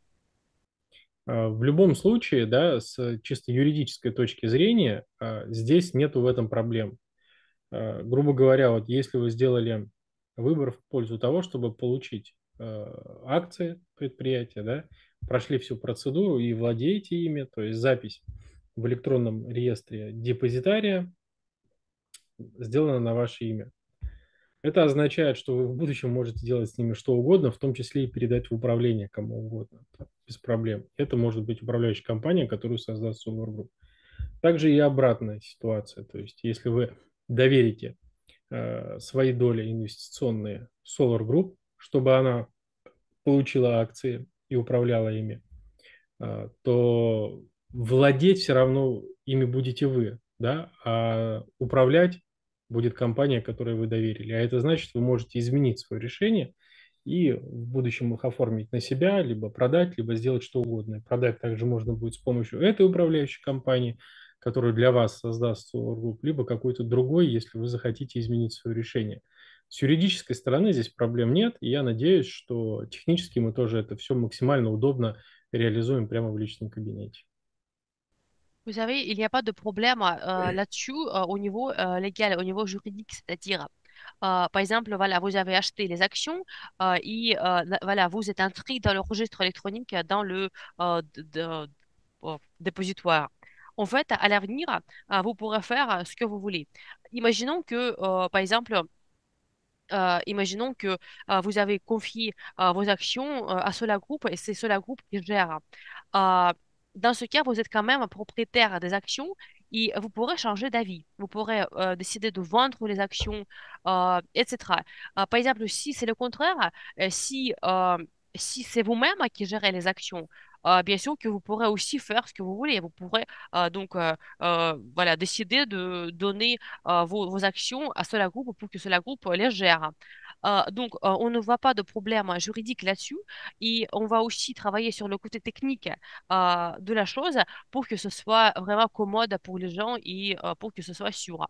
А, В любом случае, да, с чисто юридической точки зрения, а, здесь нету в этом проблем. А, Грубо говоря, вот если вы сделали выбор в пользу того, чтобы получить а, акции предприятия, да, прошли всю процедуру и владеете ими, то есть запись в электронном реестре депозитария сделана на ваше имя. Это означает, что вы в будущем можете делать с ними что угодно, в том числе и передать в управление кому угодно, без проблем. Это может быть управляющая компания, которую создаст Solar Group. Также и обратная ситуация. То есть, если вы доверите э, свои доли инвестиционные Solar Group, чтобы она получила акции и управляла ими, а, то владеть все равно ими будете вы, да, а управлять будет компания, которой вы доверили. А это значит, вы можете изменить свое решение и в будущем их оформить на себя, либо продать, либо сделать что угодно. И продать также можно будет с помощью этой управляющей компании, которую для вас создаст Solar Group, либо какой-то другой, если вы захотите изменить свое решение. С юридической стороны здесь проблем нет, и я надеюсь, что технически мы тоже это все максимально удобно réalisons прямо в личном кабинете. Vous savez, il n'y a pas de problème euh, là-dessus euh, au niveau euh, légal, au niveau juridique, c'est-à-dire, euh, par exemple, voilà, vous avez acheté les actions euh, et euh, la- voilà, vous êtes inscrit dans le registre électronique, dans le euh, de- de- euh, dépositoire. En fait, à l'avenir, euh, vous pourrez faire euh, ce que vous voulez. Imaginons que, euh, par exemple, euh, imaginons que euh, vous avez confié euh, vos actions euh, à Sola Group et c'est Sola Group qui gère. Euh, dans ce cas, vous êtes quand même propriétaire des actions et vous pourrez changer d'avis. Vous pourrez euh, décider de vendre les actions, euh, et cetera. Euh, par exemple, si c'est le contraire, euh, si, euh, si c'est vous-même qui gérez les actions, euh, bien sûr que vous pourrez aussi faire ce que vous voulez. Vous pourrez euh, donc euh, euh, voilà, décider de donner euh, vos, vos actions à Sola Group pour que Sola Group les gère. Euh, donc, euh, on ne voit pas de problème juridique là-dessus et on va aussi travailler sur le côté technique euh, de la chose pour que ce soit vraiment commode pour les gens et euh, pour que ce soit sûr.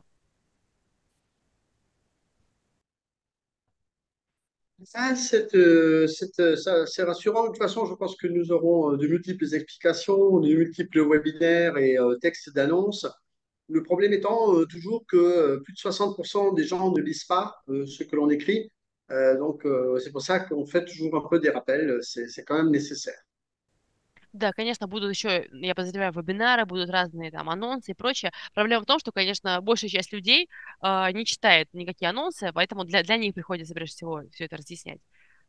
Ah, c'est euh, c'est, euh, ça- c'est rassurant. De toute façon, je pense que nous aurons euh, de multiples explications, de multiples webinaires et euh, textes d'annonces. Le problème étant euh, toujours que euh, plus de soixante pour cent des gens ne lisent pas euh, ce que l'on écrit. Euh, donc, euh, c'est pour ça qu'on fait toujours un peu des rappels. C'est c'est quand même nécessaire. Да, конечно, будут еще, я подозреваю, вебинары, будут разные там анонсы и прочее. Проблема в том, что, конечно, большая часть людей э, не читает никакие анонсы, поэтому для, для них приходится, прежде всего, все это разъяснять.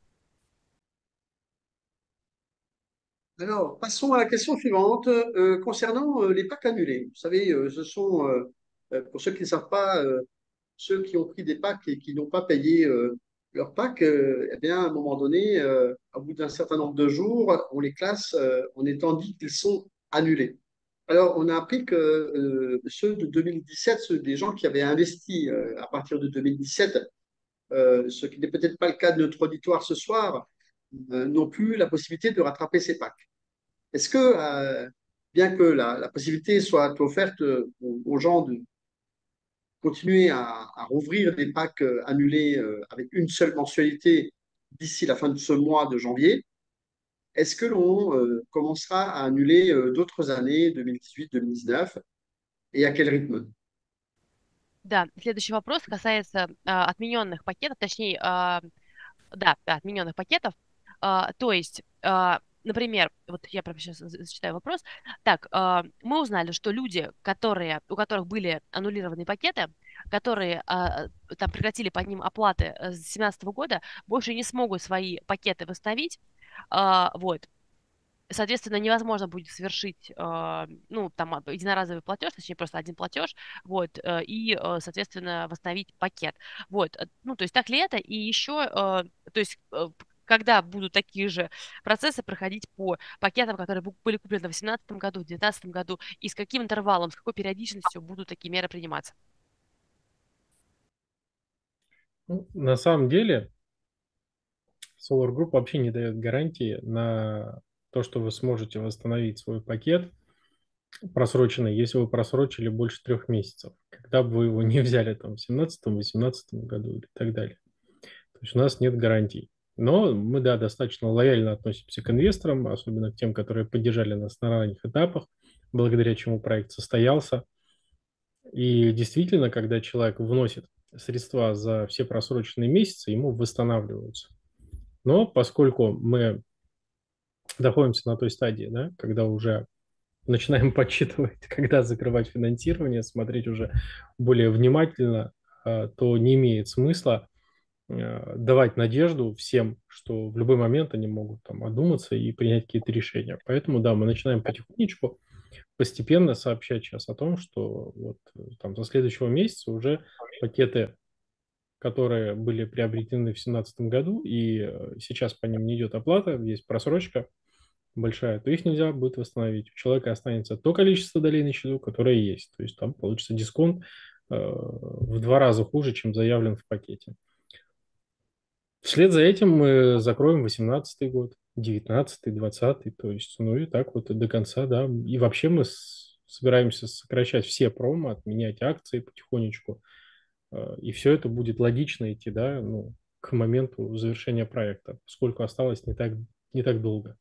Alors, passons à la question suivante euh, concernant euh, les packs annulés. Vous savez, euh, ce sont, euh, euh, pour ceux qui ne savent pas, euh, ceux qui ont pris des packs et qui n'ont pas payé euh, leur pack, euh, eh bien, à un moment donné, euh, au bout d'un certain nombre de jours, on les classe euh, en étant dit qu'ils sont annulés. Alors, on a appris que euh, ceux de deux mille dix-sept, ceux des gens qui avaient investi euh, à partir de deux mille dix-sept, euh, ce qui n'est peut-être pas le cas de notre auditoire ce soir, euh, n'ont plus la possibilité de rattraper ces packs. Est-ce que, euh, bien que la, la possibilité soit offerte euh, aux, aux gens de continuer à, à rouvrir des packs euh, annulés euh, avec une seule mensualité d'ici la fin de ce mois de janvier, est-ce que l'on euh, commencera à annuler euh, d'autres années, deux mille dix-huit, deux mille dix-neuf, et à quel rythme? Да, следующий вопрос касается а, отмененных пакетов, точнее, а, да, да, отмененных пакетов. А, то есть, а, например, вот я прямо сейчас зачитаю вопрос. Так, а, мы узнали, что люди, которые, у которых были аннулированы пакеты, которые а, там прекратили по ним оплаты э, с две тысячи семнадцатого года, больше не смогут свои пакеты восстановить. А, вот. Соответственно, невозможно будет совершить, э, ну, там, а, единоразовый платеж, точнее, просто один платеж, вот, э, и, э, соответственно, восстановить пакет. Вот, э, ну, то есть так ли это? И еще, э, то есть, э, когда будут такие же процессы проходить по пакетам, которые бу- были куплены в две тысячи восемнадцатом году, в две тысячи девятнадцатом году, и с каким интервалом, с какой периодичностью будут такие меры приниматься? Ну, на самом деле, Solar Group вообще не дает гарантии на то, что вы сможете восстановить свой пакет просроченный, если вы просрочили больше трех месяцев, когда бы вы его не взяли там в семнадцатом, восемнадцатом году и так далее. То есть у нас нет гарантий. Но мы, да, достаточно лояльно относимся к инвесторам, особенно к тем, которые поддержали нас на ранних этапах, благодаря чему проект состоялся. И действительно, когда человек вносит средства за все просроченные месяцы, ему восстанавливаются. Но поскольку мы находимся на той стадии, да, когда уже начинаем подсчитывать, когда закрывать финансирование, смотреть уже более внимательно, а, то не имеет смысла э, давать надежду всем, что в любой момент они могут там одуматься и принять какие-то решения. Поэтому, да, мы начинаем потихонечку, постепенно сообщать сейчас о том, что вот э, там со следующего месяца уже пакеты, которые были приобретены в две тысячи семнадцатом году, и э, сейчас по ним не идет оплата, есть просрочка большая, то их нельзя будет восстановить. У человека останется то количество долей на счету, которое есть. То есть там получится дисконт э, в два раза хуже, чем заявлен в пакете. Вслед за этим мы закроем восемнадцатый год, девятнадцатый, двадцатый, то есть, ну и так вот и до конца, да. И вообще мы с- собираемся сокращать все промо, отменять акции потихонечку, э, и все это будет логично идти, да, ну, к моменту завершения проекта, поскольку осталось не так, не так долго.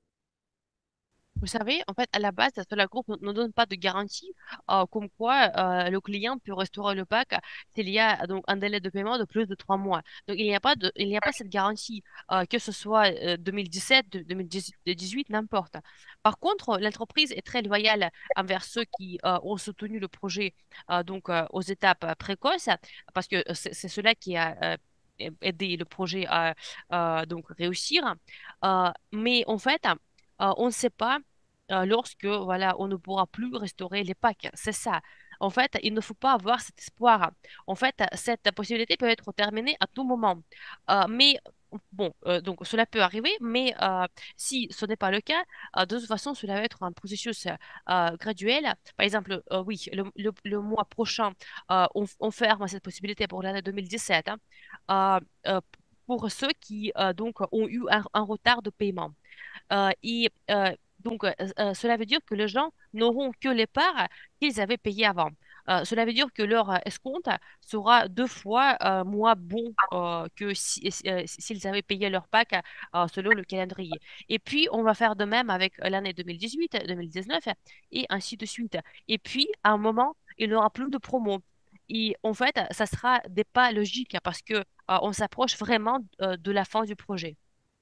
Vous savez, en fait, à la base, la groupe ne ne donne pas de garantie euh, comme quoi euh, le client peut restaurer le pack s'il y a donc un délai de paiement de plus de trois mois. Donc, il n'y a pas de, il n'y a pas cette garantie, euh, que ce soit euh, deux mille dix-sept, de- deux mille dix-huit, n'importe. Par contre, l'entreprise est très loyale envers ceux qui euh, ont soutenu le projet euh, donc euh, aux étapes euh, précoces, parce que c'est c'est cela qui a euh, aidé le projet à euh, donc réussir. Euh, mais en fait, euh, on ne sait pas euh, lorsque voilà, on ne pourra plus restaurer les packs. C'est ça. En fait, il ne faut pas avoir cet espoir. En fait, cette possibilité peut être terminée à tout moment. Euh, mais bon, euh, donc cela peut arriver, mais euh, si ce n'est pas le cas, euh, de toute façon, cela va être un processus euh, graduel. Par exemple, euh, oui, le, le- le mois prochain, euh, on, on ferme cette possibilité pour l'année deux mille dix-sept, hein, euh, euh, pour ceux qui euh, donc ont eu un un retard de paiement. Euh, et euh, donc, euh, euh, cela veut dire que les gens n'auront que les parts qu'ils avaient payées avant. Euh, cela veut dire que leur euh, escompte sera deux fois euh, moins bon euh, que si, euh, s'ils avaient payé leur pack euh, selon le calendrier. Et puis, on va faire de même avec l'année deux mille dix-huit, deux mille dix-neuf et ainsi de suite. Et puis, à un moment, il n'y aura plus de promo. Et en fait, ça sera des pas logiques parce que euh, on s'approche vraiment euh, de la fin du projet.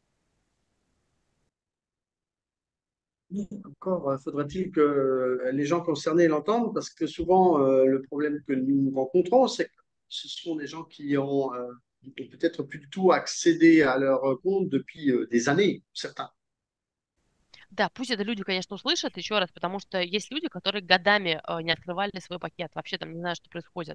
Encore euh, faudrait-il que euh, les gens concernés l'entendent, parce que souvent, euh, le problème que nous rencontrons, c'est que ce sont des gens qui ont, euh, qui ont peut-être plus du tout accédé à leur compte depuis euh, des années, certains. Да, pусть это люди, конечно, услышат еще раз, потому что есть люди, которые годами э, не открывали свой пакет, вообще там не знаю, что происходит.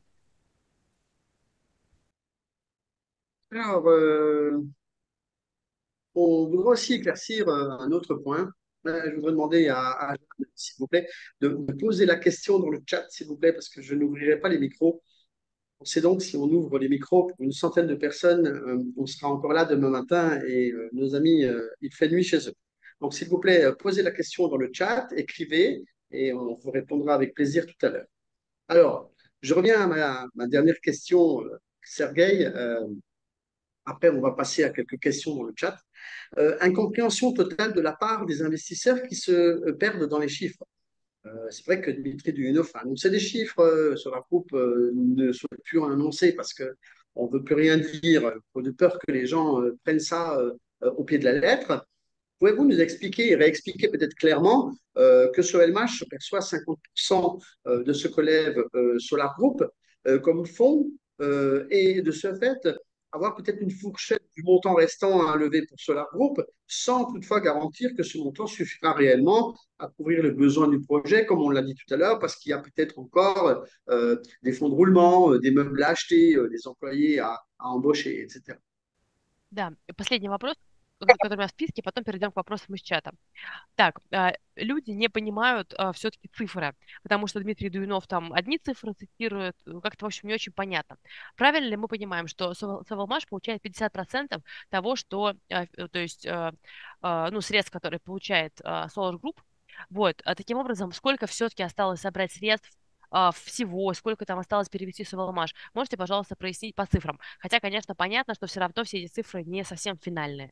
Alors, euh, on voudrait aussi éclaircir euh, un autre point. Euh, je voudrais demander à, à Jeanne, s'il vous plaît, de, de poser la question dans le chat, s'il vous plaît, parce que je n'ouvrirai pas les micros. On sait donc si on ouvre les micros pour une centaine de personnes, euh, on sera encore là demain matin et euh, nos amis, euh, il fait nuit chez eux. Donc, s'il vous plaît, euh, posez la question dans le chat, écrivez et on vous répondra avec plaisir tout à l'heure. Alors, je reviens à ma, ma dernière question, euh, Sergueï. Euh, après, on va passer à quelques questions dans le chat. Euh, incompréhension totale de la part des investisseurs qui se euh, perdent dans les chiffres. Euh, c'est vrai que Dimitri Duyunov a annoncé des chiffres euh, sur la groupe, euh, ne sont plus annoncés parce qu'on ne veut plus rien dire, euh, de peur que les gens euh, prennent ça euh, euh, au pied de la lettre. Pouvez-vous nous expliquer et réexpliquer peut-être clairement euh, que ce L M H perçoit cinquante pour cent euh, de ce que lève euh, Solar Group euh, comme fonds euh, et de ce fait avoir peut-être une fourchette du montant restant à lever pour Solar Group sans toutefois garantir que ce montant suffira réellement à couvrir les besoins du projet, comme on l'a dit tout à l'heure, parce qu'il y a peut-être encore euh, des fonds de roulement, euh, des meubles à acheter, euh, des employés à, à embaucher, et cetera. Да, и последний вопрос, ко- который у меня в списке, потом перейдем к вопросам из чата. Так, а, люди не понимают все-таки цифры, потому что Дмитрий Дуюнов там одни цифры цитирует, э, как-то, в общем, не очень понятно. Правильно ли мы понимаем, что Савел- Савелмаш получает пятьдесят процентов того, что, э, э, то есть, э, э, ну, средств, которые получает э, Solar Group, вот, а таким образом, сколько все-таки осталось собрать средств а, всего, сколько там осталось перевести в Савелмаш? Можете, пожалуйста, прояснить по цифрам? Хотя, конечно, понятно, что все равно все эти цифры не совсем финальные.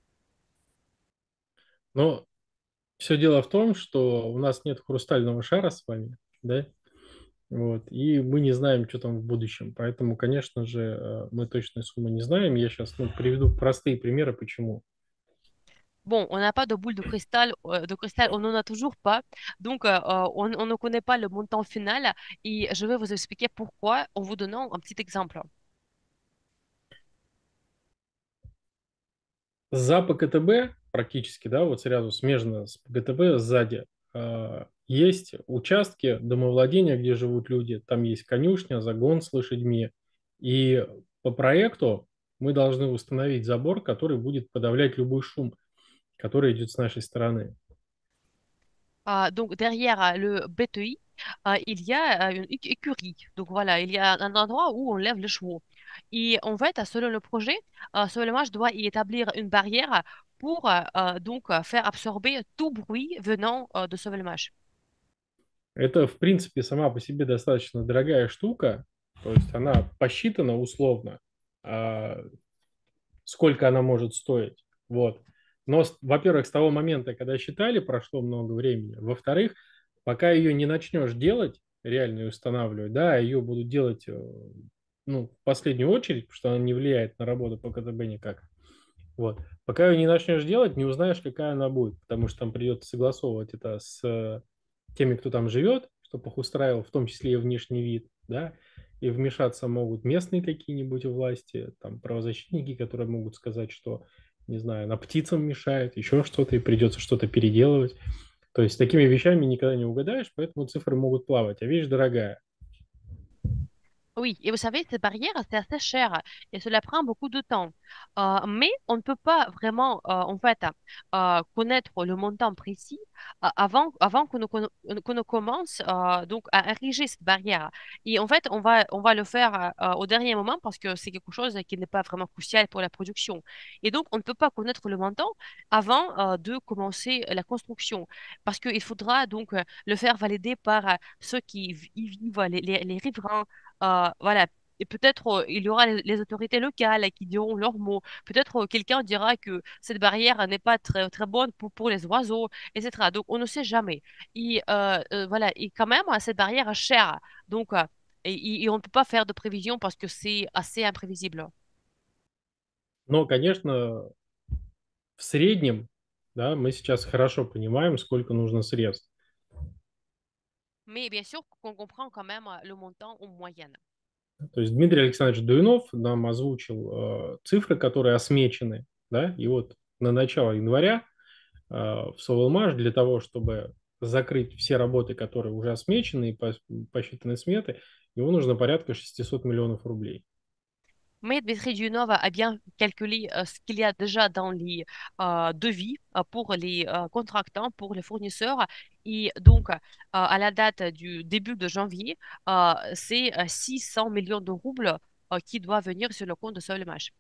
Но все дело в том, что у нас нет хрустального шара с вами, да, вот, и мы не знаем, что там в будущем. Поэтому, конечно же, э, мы точной суммы не знаем. Я сейчас, ну, приведу простые примеры, почему. Bon, on n'a pas de boule de cristal, euh, de cristal, on n'en a toujours pas. Donc, euh, euh, on, on ne connaît pas le montant final. Et je vais vous expliquer pourquoi en vous donnant un petit exemple. За П К Т Б практически, да, вот сразу смежно с П К Т Б сзади э, есть участки домовладения, где живут люди. Там есть конюшня, загон с лошадьми. И по проекту мы должны установить забор, который будет подавлять любой шум, который идет с нашей стороны. Euh, donc, derrière euh, le B T I, euh, il y a euh, une écu- écurie. Donc, voilà, il y a un endroit où on lève les chevaux. Et en fait, selon le projet, euh, Soleimage doit y établir une barrière pour euh, euh, donc euh, faire absorber tout bruit venant euh, de Soleimage. Это, в принципе, сама по себе достаточно дорогая штука. То есть она посчитана условно, а, сколько она может стоить. Вот. Но, с- во-первых, с того момента, когда считали, прошло много времени. Во-вторых, пока ее не начнешь делать, реально ее устанавливать, да, ее будут делать э, ну, в последнюю очередь, потому что она не влияет на работу по К Т Б никак. Вот. Пока ее не начнешь делать, не узнаешь, какая она будет, потому что там придется согласовывать это с э, теми, кто там живет, чтобы их устраивал, в том числе и внешний вид, да, и вмешаться могут местные какие-нибудь власти, там правозащитники, которые могут сказать, что, не знаю, на птицам мешает, еще что-то, и придется что-то переделывать. То есть такими вещами никогда не угадаешь, поэтому цифры могут плавать, а вещь дорогая. Oui, et vous savez, cette barrière, c'est assez cher et cela prend beaucoup de temps. Euh, mais on ne peut pas vraiment, euh, en fait, euh, connaître le montant précis euh, avant, avant qu'on ne, qu'on ne qu'on ne commence euh, donc à ériger cette barrière. Et en fait, on va, on va le faire euh, au dernier moment parce que c'est quelque chose qui n'est pas vraiment crucial pour la production. Et donc, on ne peut pas connaître le montant avant euh, de commencer la construction parce qu'il faudra donc euh, le faire valider par euh, ceux qui v- y vivent, les, les, les riverains euh, voilà. Et peut-être euh, il y aura les, les autorités locales qui diront leurs mots. Peut-être euh, quelqu'un dira que cette barrière n'est pas très, très bonne pour, pour les oiseaux, et cetera. Donc on ne sait jamais. Et euh, euh, voilà. Et quand même, euh, cette barrière est chère. Donc, euh, et, et- et on ne peut pas faire de prévision parce que c'est assez imprévisible. Но, конечно, в среднем, да, мы сейчас хорошо понимаем, сколько нужно средств. Mais bien sûr qu'on comprend quand même euh, le montant en moyenne. То есть Дмитрий Александрович Дуинов нам озвучил э, цифры, которые осмечены, да, и вот на начало января э, в Совелмаш для того, чтобы закрыть все работы, которые уже осмечены и по- посчитаны сметы, ему нужно порядка шестьсот миллионов рублей. Mais Dmitry Dionov a bien calculé euh, ce qu'il y a déjà dans les euh, devis euh, pour les euh, contractants, pour les fournisseurs. Et donc, euh, à la date du début de janvier, euh, c'est euh, six cents millions de roubles euh, qui doivent venir sur le compte de Solimach.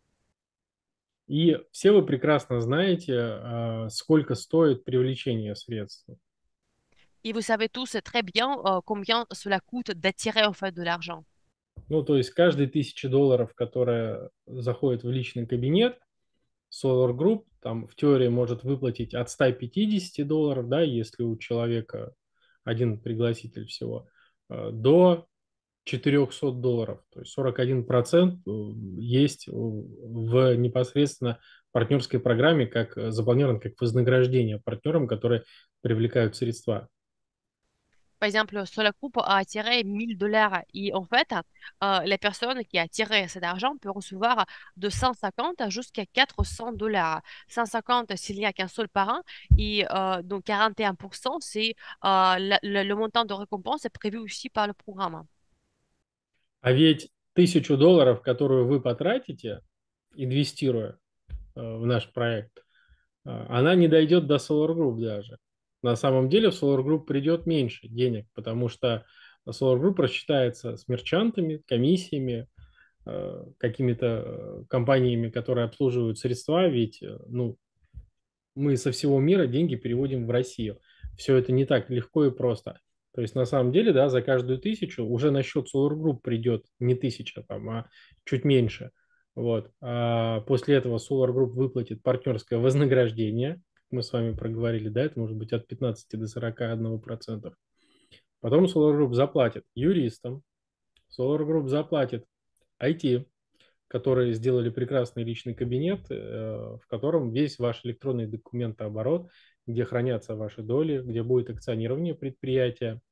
И все вы прекрасно знаете, а, сколько стоит привлечение средств. Et vous savez tous très bien euh, combien cela coûte d'attirer en fait de l'argent. Ну, то есть каждые тысячи долларов, которая заходит в личный кабинет, Solar Group там в теории может выплатить от ста пятидесяти долларов, да, если у человека один пригласитель всего, э, до четырехсот долларов. То есть сорок один процент э, есть в непосредственно партнерской программе, как э, запланировано как вознаграждение партнерам, которые привлекают средства. Par exemple, sur la coupe a attiré mille dollars. Et en fait, euh, la personne qui a tiré cet argent peut recevoir de cent cinquante jusqu'à quatre cents dollars. cent cinquante s'il n'y a qu'un seul parent. Et euh, donc quarante et un pour cent, c'est euh, la- le, le montant de récompense est prévu aussi par le programme. А ведь тысячу долларов, которую вы потратите, инвестируя э, в наш проект, э, она не дойдет до Solar Group даже. На самом деле в Solar Group придет меньше денег, потому что Solar Group рассчитается с мерчантами, комиссиями, э, какими-то э, компаниями, которые обслуживают средства, ведь э, ну, мы со всего мира деньги переводим в Россию. Все это не так легко и просто. То есть на самом деле, да, за каждую тысячу уже на счет Solar Group придет не тысяча там, а чуть меньше. Вот. А после этого Solar Group выплатит партнерское вознаграждение. Как мы с вами проговорили, да, это может быть от пятнадцати до сорока одного процента. Потом Solar Group заплатит юристам, Solar Group заплатит ай ти, которые сделали прекрасный личный кабинет, э, в котором весь ваш электронный документооборот, где хранятся ваши доли, где будет акционирование предприятия.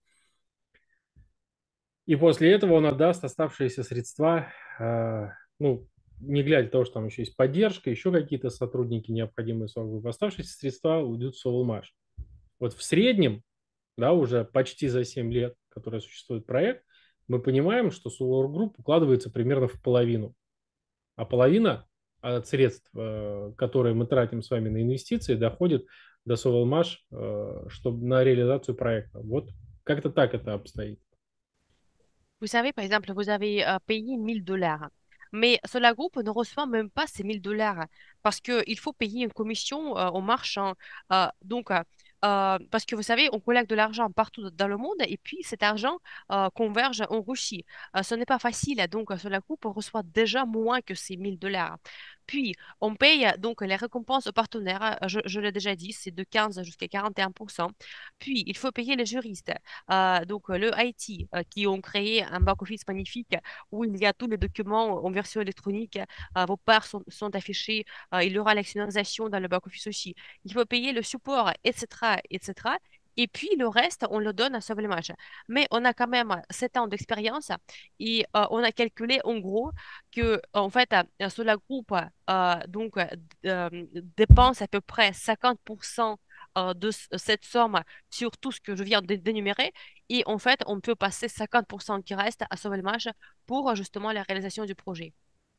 И после этого он отдаст оставшиеся средства, э, ну, не глядя того, что там еще есть поддержка, еще какие-то сотрудники необходимые сорок, оставшиеся средства уйдут в Sovelmash. Вот в среднем, да, уже почти за семь лет, который существует проект, мы понимаем, что Solar Group укладывается примерно в половину. А половина от средств, э, которые мы тратим с вами на инвестиции, доходит до Sovelmash, э, чтобы на реализацию проекта. Вот как-то так это обстоит. Vous savez, par exemple, vous avez euh, payé mille dollars. Mais Solar Group ne reçoit même pas ces mille dollars parce qu'il faut payer une commission euh, aux marchands. Euh, donc, euh, euh, parce que vous savez, on collecte de l'argent partout dans le monde et puis cet argent euh, converge en Russie. Euh, ce n'est pas facile, donc Solar Group reçoit déjà moins que ces mille dollars. Puis, on paye donc les récompenses aux partenaires. Je, je l'ai déjà dit, c'est de quinze jusqu'à quarante et un pour cent. Puis, il faut payer les juristes. Euh, donc, le I T euh, qui ont créé un back-office magnifique où il y a tous les documents en version électronique. Euh, vos parts sont, sont affichées. Euh, il y aura l'actionnalisation dans le back-office aussi. Il faut payer le support, et cetera, et cetera. Et puis le reste, on le donne à Sauvelemage. Mais on a quand même sept ans d'expérience et euh, on a calculé en gros que en fait, euh, Solar Group euh, donc euh, dépense à peu près cinquante pour cent euh, de c- cette somme sur tout ce que je viens de d'énumérer. Et en fait, on peut passer cinquante pour cent qui reste à Sauvelemage pour euh, justement la réalisation du projet.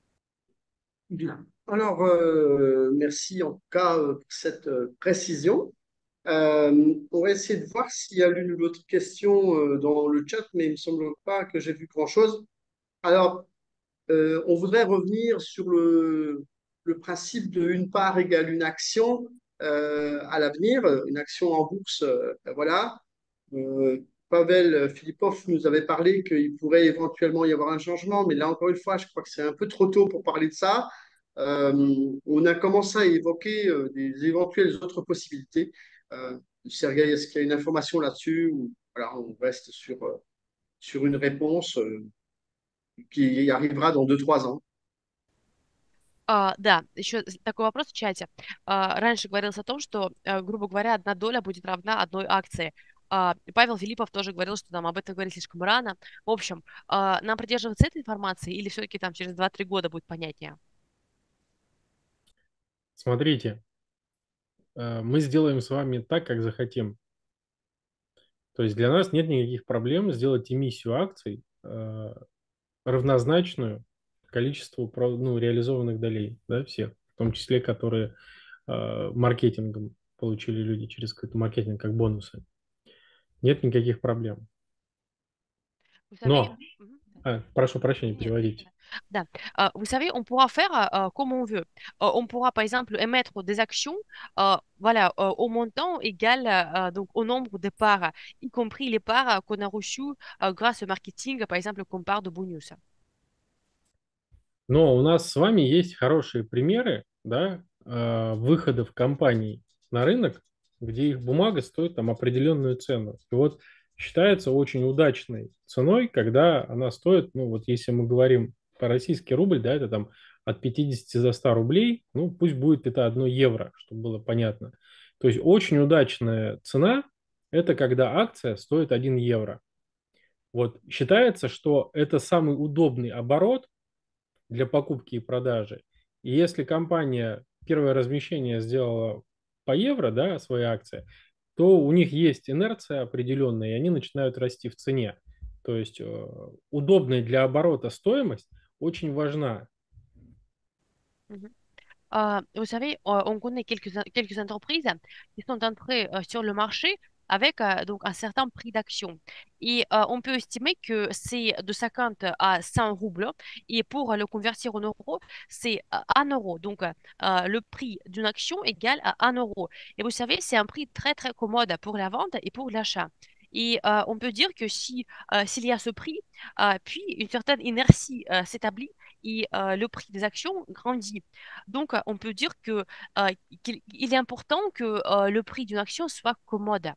Bien. Alors, euh, merci en tout cas euh, pour cette euh, précision. Euh, on va essayer de voir s'il y a l'une ou l'autre question euh, dans le chat, mais il ne me semble pas que j'ai vu grand-chose. Alors, Euh, on voudrait revenir sur le, le principe de une part égale une action euh, à l'avenir, une action en bourse. Euh, ben voilà. Euh, Pavel Filipov nous avait parlé qu'il pourrait éventuellement y avoir un changement, mais là encore une fois, je crois que c'est un peu trop tôt pour parler de ça. Euh, on a commencé à évoquer euh, des éventuelles autres possibilités. Euh, Sergueï, est-ce qu'il y a une information là-dessus ou voilà, on reste sur, euh, sur une réponse euh, qui arrivera dans deux, trois ans? А, да, еще такой вопрос в чате. А, раньше говорилось о том, что, э, грубо говоря, одна доля будет равна одной акции. А, и Павел Филиппов тоже говорил, что нам об этом говорить слишком рано. В общем, а, нам придерживаться этой информации или все-таки там через два-три года будет понятнее? Смотрите, э, мы сделаем с вами так, как захотим. То есть для нас нет никаких проблем сделать эмиссию акций э, равнозначную количеству про- ну, реализованных долей, да, всех, в том числе, которые э, маркетингом получили люди через какой-то маркетинг как бонусы. Нет никаких проблем. Vous savez, Но, mhm. а, прошу прощения, Нет, переводите. да. Euh, vous savez, on pourra faire euh, comme on veut. Euh, on pourra, par exemple, émettre des actions, euh, voilà, euh, au montant égal euh, donc au nombre de parts, y compris les parts euh, qu'on a reçues euh, grâce au marketing, par exemple, comme part de bonus. Но у нас с вами есть хорошие примеры, да, э, выходов компаний на рынок, где их бумага стоит там определенную цену. И вот считается очень удачной ценой, когда она стоит, ну вот если мы говорим по российский рубль, да, это там от пятидесяти до ста рублей, ну пусть будет это одно евро, чтобы было понятно. То есть очень удачная цена – это когда акция стоит один евро. Вот считается, что это самый удобный оборот для покупки и продажи. И если компания первое размещение сделала по евро, да, свои акции, то у них есть инерция определенная, и они начинают расти в цене. То есть э, удобная для оборота стоимость очень важна. Euh, vous savez, euh, on connaît quelques, quelques entreprises qui sont entrées euh, sur le marché avec euh, donc un certain prix d'action. Et euh, on peut estimer que c'est de cinquante à cent roubles. Et pour le convertir en euros, c'est euh, un euro. Donc, euh, le prix d'une action égale à un euro. Et vous savez, c'est un prix très, très commode pour la vente et pour l'achat. Et euh, on peut dire que si, euh, s'il y a ce prix, euh, puis une certaine inertie euh, s'établit et euh, le prix des actions grandit. Donc, euh, on peut dire que, euh, qu'il il est important que euh, le prix d'une action soit commode.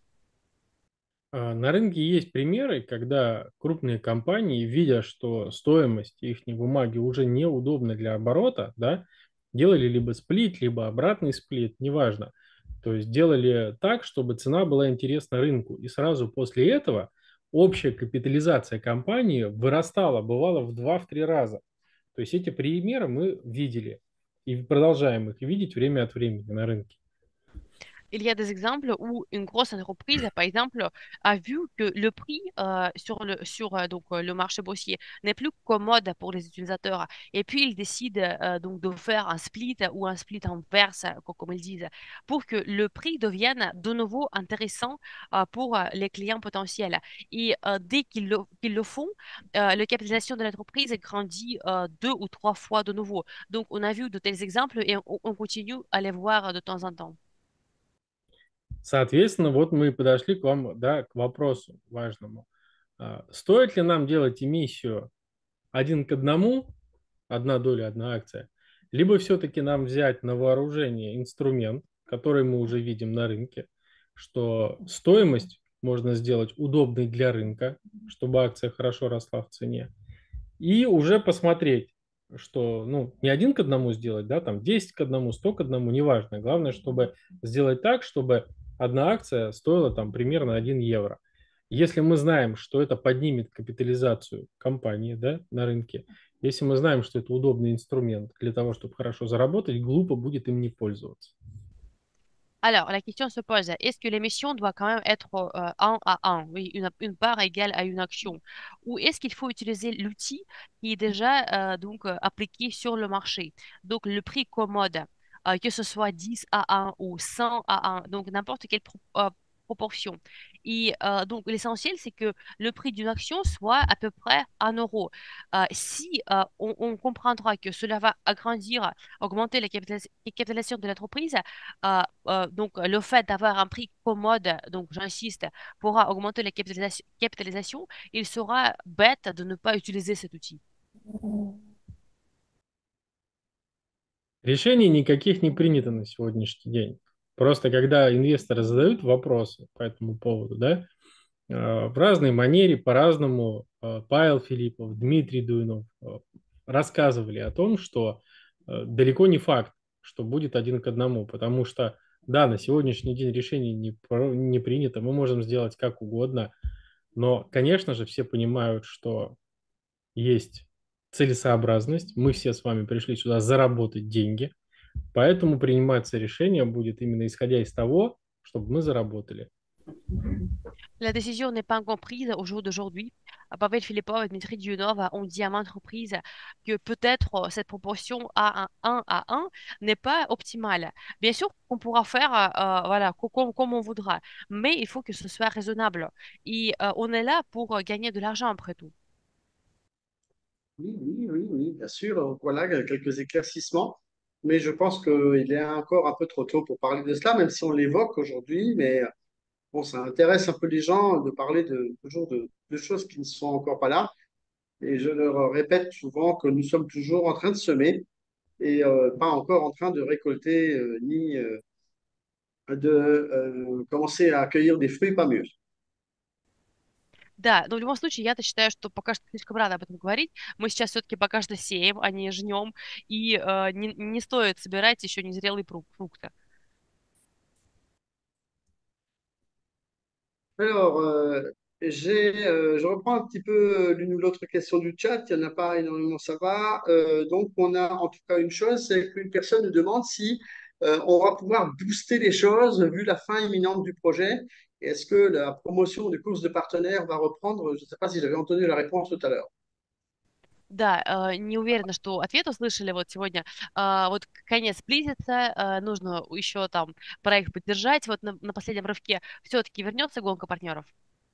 А, На рынке есть примеры, когда крупные компании, видя, что стоимость их бумаги уже неудобна для оборота, да, делали либо сплит, либо обратный сплит, неважно. То есть делали так, чтобы цена была интересна рынку. И сразу после этого общая капитализация компании вырастала, бывало в два-три раза. То есть эти примеры мы видели и продолжаем их видеть время от времени на рынке. Il y a des exemples où une grosse entreprise, par exemple, a vu que le prix euh, sur le, sur, euh, donc, euh, le marché boursier n'est plus commode pour les utilisateurs. Et puis, ils décident euh, donc de faire un split ou un split inverse, co- comme ils disent, pour que le prix devienne de nouveau intéressant euh, pour euh, les clients potentiels. Et euh, dès qu'ils le, qu'ils le font, euh, la capitalisation de l'entreprise grandit euh, deux ou trois fois de nouveau. Donc, on a vu de tels exemples et on, on continue à les voir de temps en temps. Соответственно, вот мы и подошли к вам, да, к вопросу важному. А, Стоит ли нам делать эмиссию один к одному, одна доля, одна акция, либо все-таки нам взять на вооружение инструмент, который мы уже видим на рынке, что стоимость можно сделать удобной для рынка, чтобы акция хорошо росла в цене, и уже посмотреть, что, ну, не один к одному сделать, да, там десять к одному, сто к одному, неважно. Главное, чтобы сделать так, чтобы одна акция стоила там примерно один евро. Если мы знаем, что это поднимет капитализацию компании, да, на рынке, если мы знаем, что это удобный инструмент для того, чтобы хорошо заработать, глупо будет им не пользоваться. Alors, la question se pose, est-ce que l'émission doit quand même être euh, un à un, oui, une, une part égale à une action, ou est-ce qu'il faut utiliser l'outil qui est déjà euh, donc euh, appliqué sur le marché, donc le prix commode, euh, que ce soit dix à un ou cent à un, donc n'importe quelle pro- euh, proportion. Et euh, donc l'essentiel, c'est que le prix d'une action soit à peu près un euro. Euh, si euh, on, on comprendra que cela va agrandir, augmenter la capitalis- capitalisation de l'entreprise, euh, euh, donc, le fait d'avoir un prix commode, donc j'insiste, pourra augmenter la capitalisation, capitalisation, il sera bête de ne pas utiliser cet outil. Решений никаких не принято на сегодняшний день. Просто когда инвесторы задают вопросы по этому поводу, да, э, в разной манере, по-разному э, Павел Филиппов, Дмитрий Дуинов э, рассказывали о том, что э, далеко не факт, что будет один к одному, потому что, да, на сегодняшний день решение не, про- не принято, мы можем сделать как угодно, но, конечно же, все понимают, что есть целесообразность, мы все с вами пришли сюда заработать деньги, поэтому приниматься решение будет именно исходя из того, чтобы мы заработали. La décision n'est pas encore prise au jour d'aujourd'hui. Pavel Filipov et Dmitry Dionov ont dit à maintes reprises que peut-être euh, cette proportion à un, un à un n'est pas optimale. Bien sûr qu'on pourra faire euh, euh, voilà, co- comme, comme on voudra, mais il faut que ce soit raisonnable. Et euh, on est là pour euh, gagner de l'argent après tout. Oui, oui, oui, oui, bien sûr. Donc, voilà quelques éclaircissements. Mais je pense qu'il est encore un peu trop tôt pour parler de cela, même si on l'évoque aujourd'hui. Mais bon, ça intéresse un peu les gens de parler de, toujours de, de choses qui ne sont encore pas là. Et je leur répète souvent que nous sommes toujours en train de semer et euh, pas encore en train de récolter euh, ni euh, de euh, commencer à accueillir des fruits pas mûrs. Да, но в любом случае я-то считаю, что пока что слишком рано об этом говорить. Мы сейчас все-таки пока что сеем, а не жнем, и э, не, не стоит собирать еще незрелые пру- фрукты. Alors, euh, j'ai, euh, je reprends un petit peu l'une ou l'autre question du chat. Il n'y en a pas énormément, ça va. Euh, donc, on a en tout cas une chose, c'est qu'une personne nous demande si euh, on va pouvoir booster les choses vu la fin imminente du projet. Et est-ce que la promotion des courses de partenaires va reprendre? Je ne sais pas si j'avais entendu la réponse tout à l'heure. Да, э, не уверена, что ответ услышали вот сегодня. А, вот конец близится, э, нужно еще там проект поддержать. Вот на, на последнем рывке все-таки вернется гонка партнеров.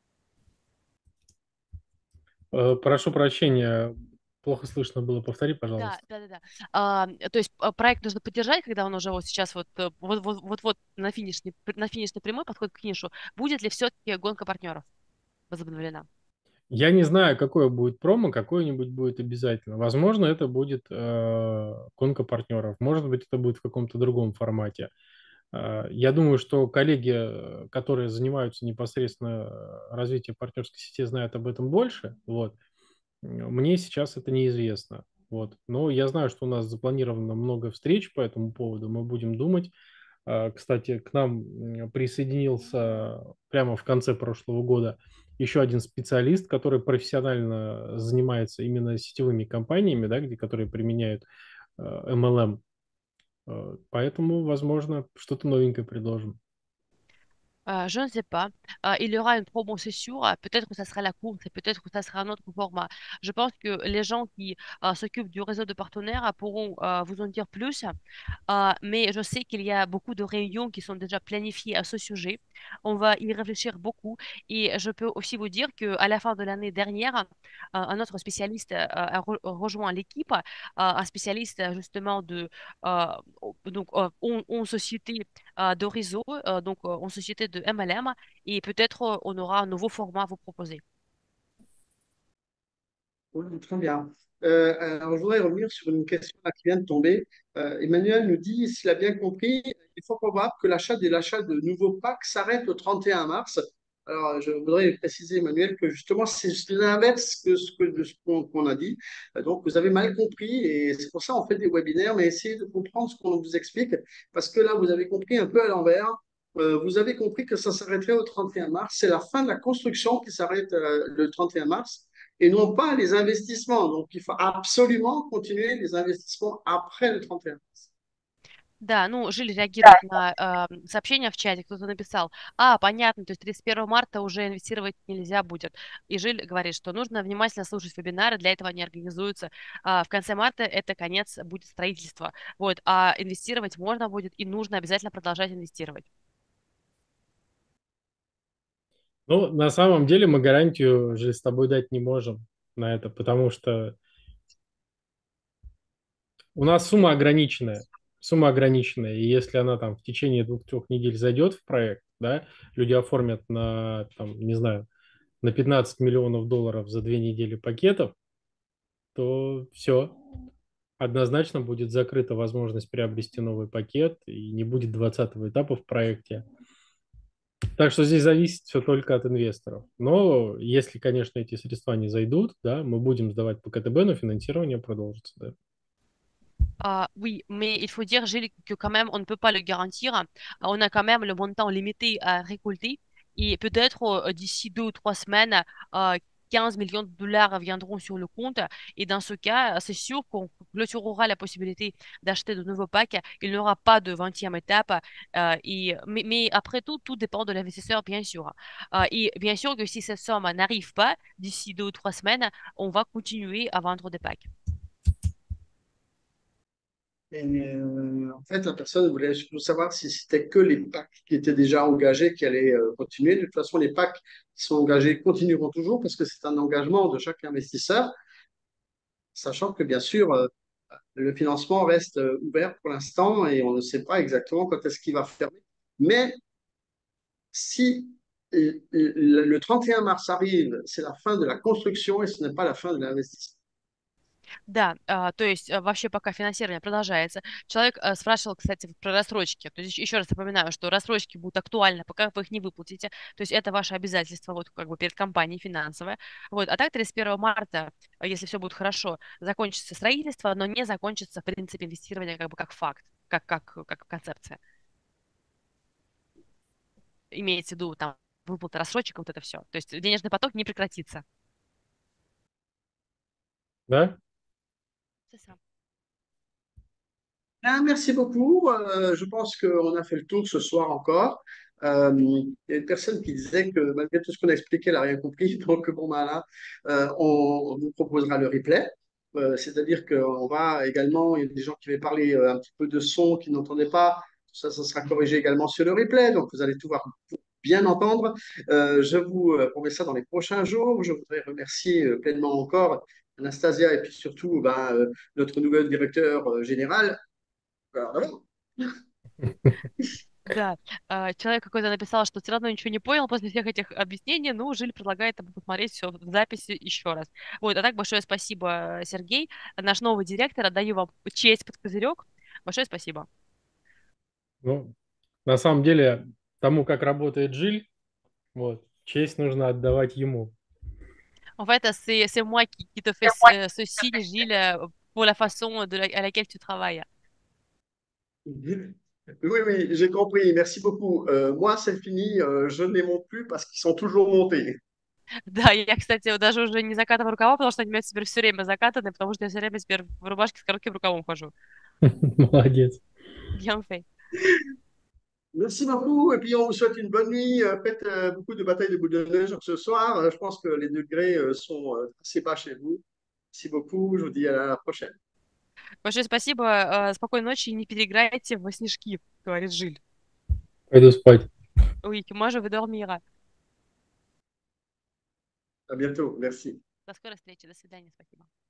Э, Прошу прощения, плохо слышно было. Повтори, Да, пожалуйста. да, да, да. А, то есть а, проект нужно поддержать, когда он уже вот сейчас вот э, вот вот вот, вот на финишной на финишной прямой подходит к финишу. Будет ли все-таки гонка партнеров возобновлена? Я не знаю, какое будет промо, какое-нибудь будет обязательно. Возможно, это будет э, гонка партнеров. Может быть, это будет в каком-то другом формате. Э, я думаю, что коллеги, э, которые занимаются непосредственно э, развитием партнерской сети, знают об этом больше. Вот. Мне сейчас это неизвестно. Вот. Но я знаю, что у нас запланировано много встреч по этому поводу. Мы будем думать. А, Кстати, к нам м, присоединился прямо в конце прошлого года еще один специалист, который профессионально занимается именно сетевыми компаниями, да, где, которые применяют э, эм эл эм. Э, Поэтому, возможно, что-то новенькое предложим. Euh, je ne sais pas. Euh, il y aura une promo, c'est sûr. Euh, Peut-être que ça sera la course et peut-être que ça sera un autre format. Je pense que les gens qui euh, s'occupent du réseau de partenaires euh, pourront euh, vous en dire plus. Euh, mais je sais qu'il y a beaucoup de réunions qui sont déjà planifiées à ce sujet. On va y réfléchir beaucoup. Et je peux aussi vous dire qu'à la fin de l'année dernière, euh, un autre spécialiste euh, a re- rejoint l'équipe, euh, un spécialiste euh, justement de euh, donc, euh, on, on société euh, de réseau, euh, donc euh, en société de M L M, et peut-être euh, on aura un nouveau format à vous proposer. Oui, très bien. Euh, alors, je voudrais revenir sur une question là qui vient de tomber. Euh, Emmanuel nous dit, s'il a bien compris, il est fort probable que l'achat de l'achat de nouveaux packs s'arrête au trente et un mars. Alors, je voudrais préciser, Emmanuel, que justement, c'est l'inverse que ce que, de ce qu'on qu'on a dit. Euh, Donc, vous avez mal compris et c'est pour ça qu'on fait des webinaires, mais essayez de comprendre ce qu'on vous explique parce que là, vous avez compris un peu à l'envers. Euh, vous avez compris que ça s'arrêterait au trente et un mars. C'est la fin de la construction qui s'arrête euh, le trente et un mars et non pas les investissements. Donc, il faut absolument continuer les investissements après le trente et un mars. Да, ну, Жиль реагирует на э, сообщение в чате, кто-то написал, а, понятно, то есть тридцать первого марта уже инвестировать нельзя будет. И Жиль говорит, что нужно внимательно слушать вебинары, для этого они организуются. А, в конце марта это конец будет строительства. Вот, а инвестировать можно будет и нужно обязательно продолжать инвестировать. Ну, на самом деле мы гарантию же с тобой дать не можем на это, потому что у нас сумма ограниченная. Сумма ограниченная. И если она там в течение двух-трех недель зайдет в проект, да, люди оформят на, там, не знаю, на пятнадцать миллионов долларов за две недели пакетов, то все. Однозначно будет закрыта возможность приобрести новый пакет, и не будет двадцатого этапа в проекте. Так что здесь зависит все только от инвесторов. Но если, конечно, эти средства не зайдут, да, мы будем сдавать по ка тэ бэ, но финансирование продолжится, да. Ah, oui, mais il faut dire, Gilles, que quand même, on ne peut pas le garantir. Ah, on a quand même le montant limité à récolter. Et peut-être euh, d'ici deux ou trois semaines, euh, quinze millions de dollars viendront sur le compte. Et dans ce cas, c'est sûr qu'on clôturera la possibilité d'acheter de nouveaux packs. Il n'y aura pas de vingtième étape. Euh, et, mais, mais après tout, tout dépend de l'investisseur, bien sûr. Euh, et bien sûr que si cette somme n'arrive pas d'ici deux ou trois semaines, on va continuer à vendre des packs. Et, euh, en fait, la personne voulait surtout savoir si c'était que les packs qui étaient déjà engagés qui allaient euh, continuer. De toute façon, les packs qui sont engagés continueront toujours parce que c'est un engagement de chaque investisseur, sachant que bien sûr, euh, le financement reste euh, ouvert pour l'instant et on ne sait pas exactement quand est-ce qu'il va fermer. Mais si euh, le le trente et un mars arrive, c'est la fin de la construction et ce n'est pas la fin de l'investissement. Да, а, то есть а, вообще пока финансирование продолжается. Человек а, спрашивал, кстати, вот про рассрочки. То есть еще раз напоминаю, что рассрочки будут актуальны, пока вы их не выплатите. То есть это ваше обязательство вот как бы перед компанией финансовое. Вот. А так тридцать первого марта, а, если все будет хорошо, закончится строительство, но не закончится, в принципе, инвестирование как бы как факт, как, как, как концепция. Имеется в виду там выплата рассрочек, вот это все. То есть денежный поток не прекратится. Да? C'est ça. Ah, merci beaucoup. Euh, je pense qu'on a fait le tour ce soir encore. Euh, il y a une personne qui disait que malgré tout ce qu'on a expliqué, elle n'a rien compris. Donc, bon, ben là, euh, on, on vous proposera le replay. Euh, c'est-à-dire qu'on va également, il y a des gens qui avaient parlé euh, un petit peu de son, qui n'entendaient pas. Ça, ça sera corrigé également sur le replay. Donc, vous allez tout voir pour bien entendre. Euh, je vous euh, promets ça dans les prochains jours. Je voudrais remercier euh, pleinement encore Anastasia et puis surtout ben, euh, notre nouvel directeur euh, général. Alors, Да, а, человек какой-то написал, что все равно ничего не понял после всех этих объяснений, ну, Жиль предлагает там посмотреть все в записи еще раз. Вот, а так большое спасибо, Сергей, наш новый директор, отдаю вам честь под козырек. Большое спасибо. Ну, на самом деле, тому, как работает Жиль, вот, честь нужно отдавать ему. En fait, c'est c'est moi qui, qui te fais ce, ce signe, Gilles, euh, pour la façon de la- à laquelle tu travailles. oui, oui, j'ai compris. Merci beaucoup. Euh, moi, c'est fini. Euh, je ne les monte plus parce qu'ils sont toujours montés. Да, я, кстати, вот даже уже не закатываю рукава, потому что они у меня теперь все время закатаны, потому что я все время теперь в рубашке с коротким рукавом хожу. Молодец. Bien fait. Merci beaucoup. Et puis, on vous souhaite une bonne nuit. Euh, Faites euh, beaucoup de batailles de boules de neige ce soir. Euh, je pense que les degrés euh, sont euh, assez bas chez vous. Merci beaucoup. Je vous dis à la prochaine. Большое спасибо, э, спокойной ночи и не переиграйте во снежки, говорит Жиль. Пойду спать. Oui, que moi je vais dormir. À bientôt. Merci. До скорой встречи, до свидания, спасибо.